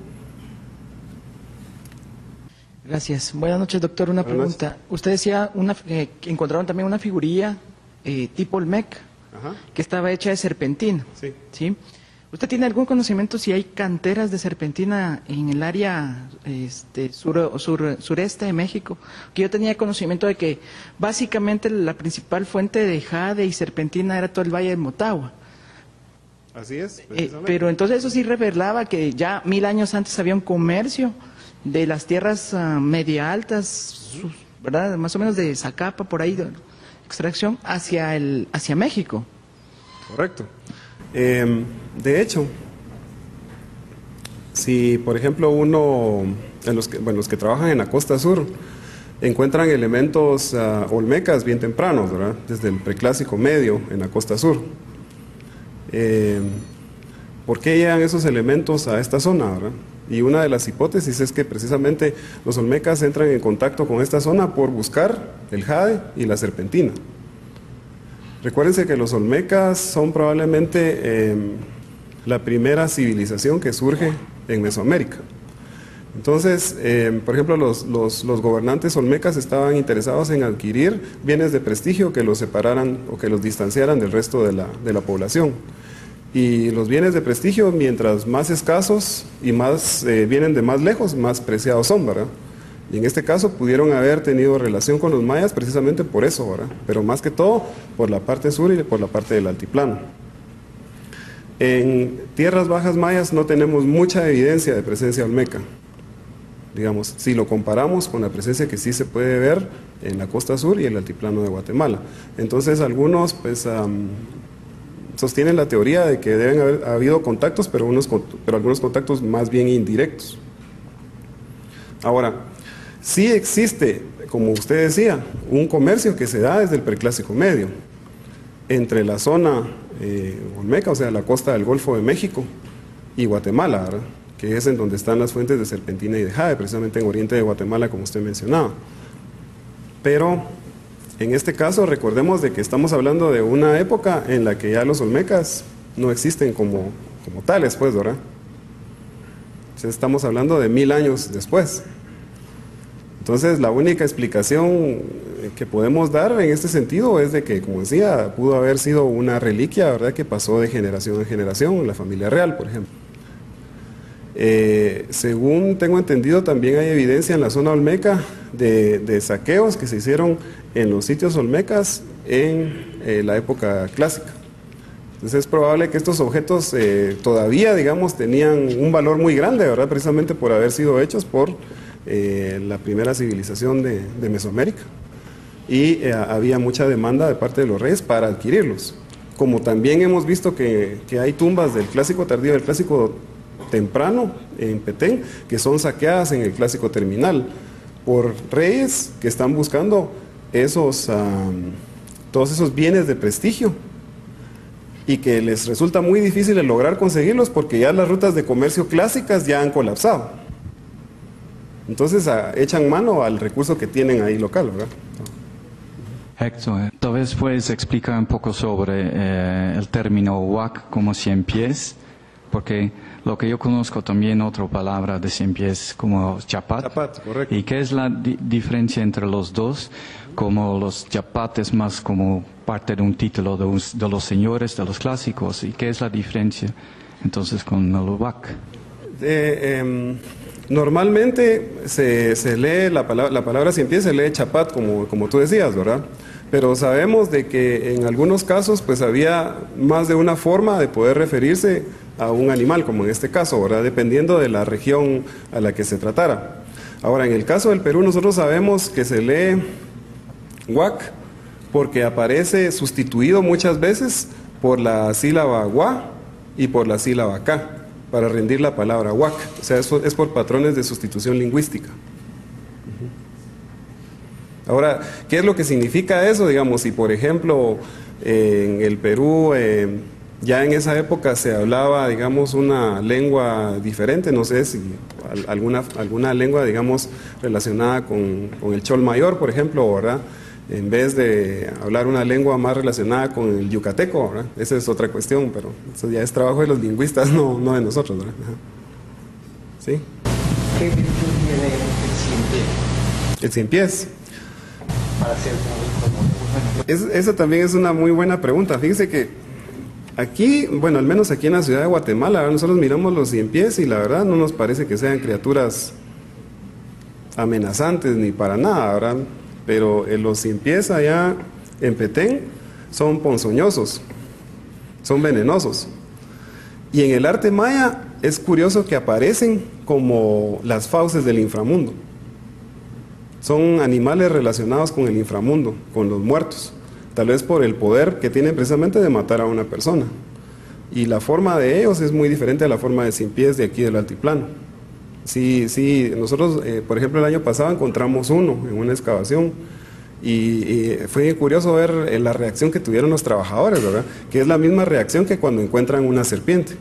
Gracias. Buenas noches, doctor. Una Buenas pregunta. Usted decía una, eh, que encontraron también una figurilla eh, tipo Olmec, Ajá. que estaba hecha de serpentina. Sí. ¿Sí? ¿Usted tiene algún conocimiento si hay canteras de serpentina en el área este, sur, sur, sureste de México? Que yo tenía conocimiento de que básicamente la principal fuente de jade y serpentina era todo el Valle de Motagua. Así es, Eh, pero entonces eso sí revelaba que ya mil años antes había un comercio de las tierras uh, media altas, sus, ¿verdad? Más o menos de Zacapa, por ahí, de extracción, hacia, el, hacia México. Correcto. Eh, de hecho, si por ejemplo uno, en los que, bueno, los que trabajan en la costa sur, encuentran elementos uh, olmecas bien tempranos, ¿verdad? Desde el preclásico medio en la costa sur. eh, ¿por qué llegan esos elementos a esta zona, verdad? Y una de las hipótesis es que precisamente los olmecas entran en contacto con esta zona por buscar el jade y la serpentina. Recuérdense que los olmecas son probablemente eh, la primera civilización que surge en Mesoamérica. Entonces, eh, por ejemplo, los, los, los gobernantes olmecas estaban interesados en adquirir bienes de prestigio que los separaran o que los distanciaran del resto de la, de la población. Y los bienes de prestigio, mientras más escasos y más eh, vienen de más lejos, más preciados son, ¿verdad? Y en este caso pudieron haber tenido relación con los mayas precisamente por eso, ¿verdad? Pero más que todo por la parte sur y por la parte del altiplano. En tierras bajas mayas no tenemos mucha evidencia de presencia olmeca. Digamos, si lo comparamos con la presencia que sí se puede ver en la costa sur y el altiplano de Guatemala. Entonces algunos pues um, sostienen la teoría de que deben haber habido contactos, pero, unos, pero algunos contactos más bien indirectos. Ahora, sí existe, como usted decía, un comercio que se da desde el Preclásico Medio, entre la zona eh, olmeca, o sea, la costa del Golfo de México y Guatemala, ¿verdad? Que es en donde están las fuentes de serpentina y de jade, precisamente en oriente de Guatemala, como usted mencionaba. Pero en este caso recordemos de que estamos hablando de una época en la que ya los olmecas no existen como, como tales, pues, ¿verdad? Entonces, estamos hablando de mil años después. Entonces, la única explicación que podemos dar en este sentido es de que, como decía, pudo haber sido una reliquia, ¿verdad?, que pasó de generación en generación, la familia real, por ejemplo. Eh, según tengo entendido, también hay evidencia en la zona olmeca de, de saqueos que se hicieron en los sitios olmecas en eh, la época clásica. Entonces es probable que estos objetos eh, todavía, digamos, tenían un valor muy grande, ¿verdad?, precisamente por haber sido hechos por eh, la primera civilización de, de Mesoamérica. Y eh, había mucha demanda de parte de los reyes para adquirirlos. Como también hemos visto que, que hay tumbas del clásico tardío, del clásico temprano en Petén, que son saqueadas en el clásico terminal por reyes que están buscando esos, um, todos esos bienes de prestigio y que les resulta muy difícil el lograr conseguirlos porque ya las rutas de comercio clásicas ya han colapsado. Entonces a, echan mano al recurso que tienen ahí local, ¿verdad? Héctor, tal vez puedes explicar un poco sobre eh, el término huac como cien pies, porque lo que yo conozco también otra palabra de cien pies como chapat. Chapat, correcto. ¿Y qué es la di diferencia entre los dos? Como los chapat es más como parte de un título de, un, de los señores, de los clásicos. ¿Y qué es la diferencia entonces con el huac? Eh, eh, normalmente se, se lee la palabra, la palabra cien pies, se lee chapat como, como tú decías, ¿verdad? Pero sabemos de que en algunos casos pues había más de una forma de poder referirse a un animal, como en este caso, ¿verdad?, dependiendo de la región a la que se tratara. Ahora, en el caso del Perú nosotros sabemos que se lee huac porque aparece sustituido muchas veces por la sílaba gua y por la sílaba ca para rendir la palabra huac. O sea, eso es por patrones de sustitución lingüística. Ahora, ¿qué es lo que significa eso? Digamos, si por ejemplo eh, en el Perú eh, ya en esa época se hablaba, digamos, una lengua diferente, no sé si alguna, alguna lengua, digamos, relacionada con, con el chol mayor, por ejemplo, ¿verdad?, en vez de hablar una lengua más relacionada con el yucateco, ¿verdad? Esa es otra cuestión, pero eso ya es trabajo de los lingüistas, no, no de nosotros, ¿verdad? Ajá. ¿Sí? ¿Qué virtud tiene el cien pies? El cien pies. Para ser como... Es, esa también es una muy buena pregunta. Fíjense que aquí, bueno, al menos aquí en la ciudad de Guatemala, ¿verdad?, nosotros miramos los cien pies y la verdad no nos parece que sean criaturas amenazantes ni para nada, ¿verdad? Pero eh, los cien pies allá en Petén son ponzoñosos, son venenosos. Y en el arte maya es curioso que aparecen como las fauces del inframundo. Son animales relacionados con el inframundo, con los muertos, tal vez por el poder que tienen precisamente de matar a una persona. Y la forma de ellos es muy diferente a la forma de cien pies de aquí del altiplano. Sí, sí, nosotros, eh, por ejemplo, el año pasado encontramos uno en una excavación Y, y fue curioso ver eh, la reacción que tuvieron los trabajadores, ¿verdad? Que es la misma reacción que cuando encuentran una serpiente.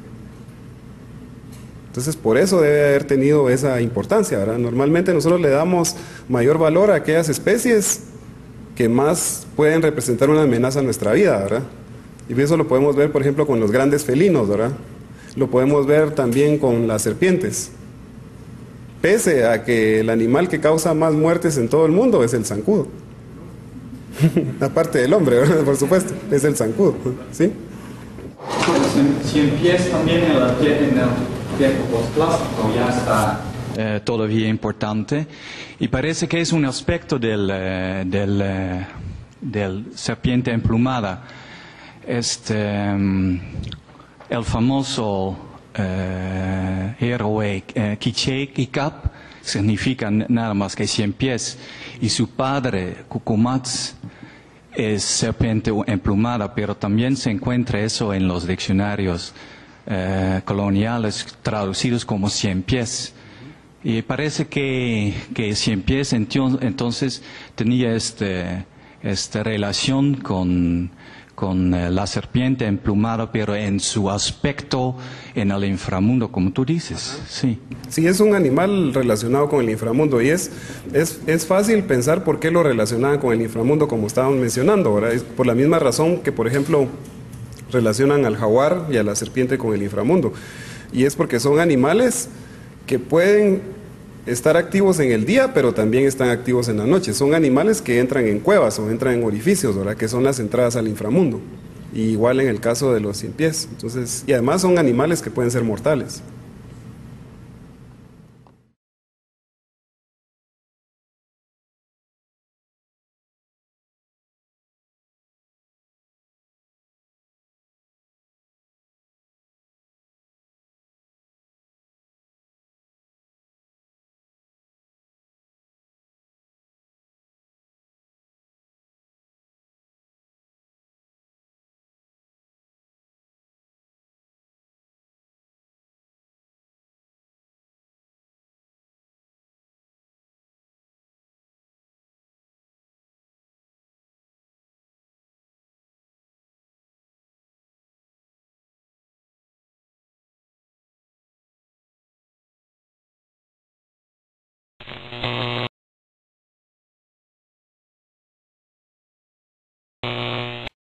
Entonces, por eso debe haber tenido esa importancia, ¿verdad? Normalmente nosotros le damos mayor valor a aquellas especies que más pueden representar una amenaza a nuestra vida, ¿verdad? Y eso lo podemos ver, por ejemplo, con los grandes felinos, ¿verdad? Lo podemos ver también con las serpientes. Pese a que el animal que causa más muertes en todo el mundo es el zancudo. Aparte del hombre, ¿verdad? Por supuesto, es el zancudo, ¿sí? Si empieza también en el tiempo postclásico, ya está eh, todavía importante, y parece que es un aspecto del, eh, del, eh, del serpiente emplumada. Este, um, el famoso eh, héroe eh, Quiché-Quicap significa nada más que cien pies, y su padre, Cucumatz, es serpiente emplumada, pero también se encuentra eso en los diccionarios eh, coloniales traducidos como cien pies. Y parece que, que cien pies entonces tenía este, esta relación con, con eh, la serpiente emplumada, pero en su aspecto en el inframundo, como tú dices. Sí, sí, es un animal relacionado con el inframundo, y es, es, es fácil pensar por qué lo relacionaban con el inframundo, como estábamos mencionando, ¿verdad? Es por la misma razón que, por ejemplo, relacionan al jaguar y a la serpiente con el inframundo. Y es porque son animales que pueden estar activos en el día, pero también están activos en la noche. Son animales que entran en cuevas o entran en orificios, ¿verdad? Que son las entradas al inframundo. Y igual en el caso de los cien pies. Entonces, y además son animales que pueden ser mortales.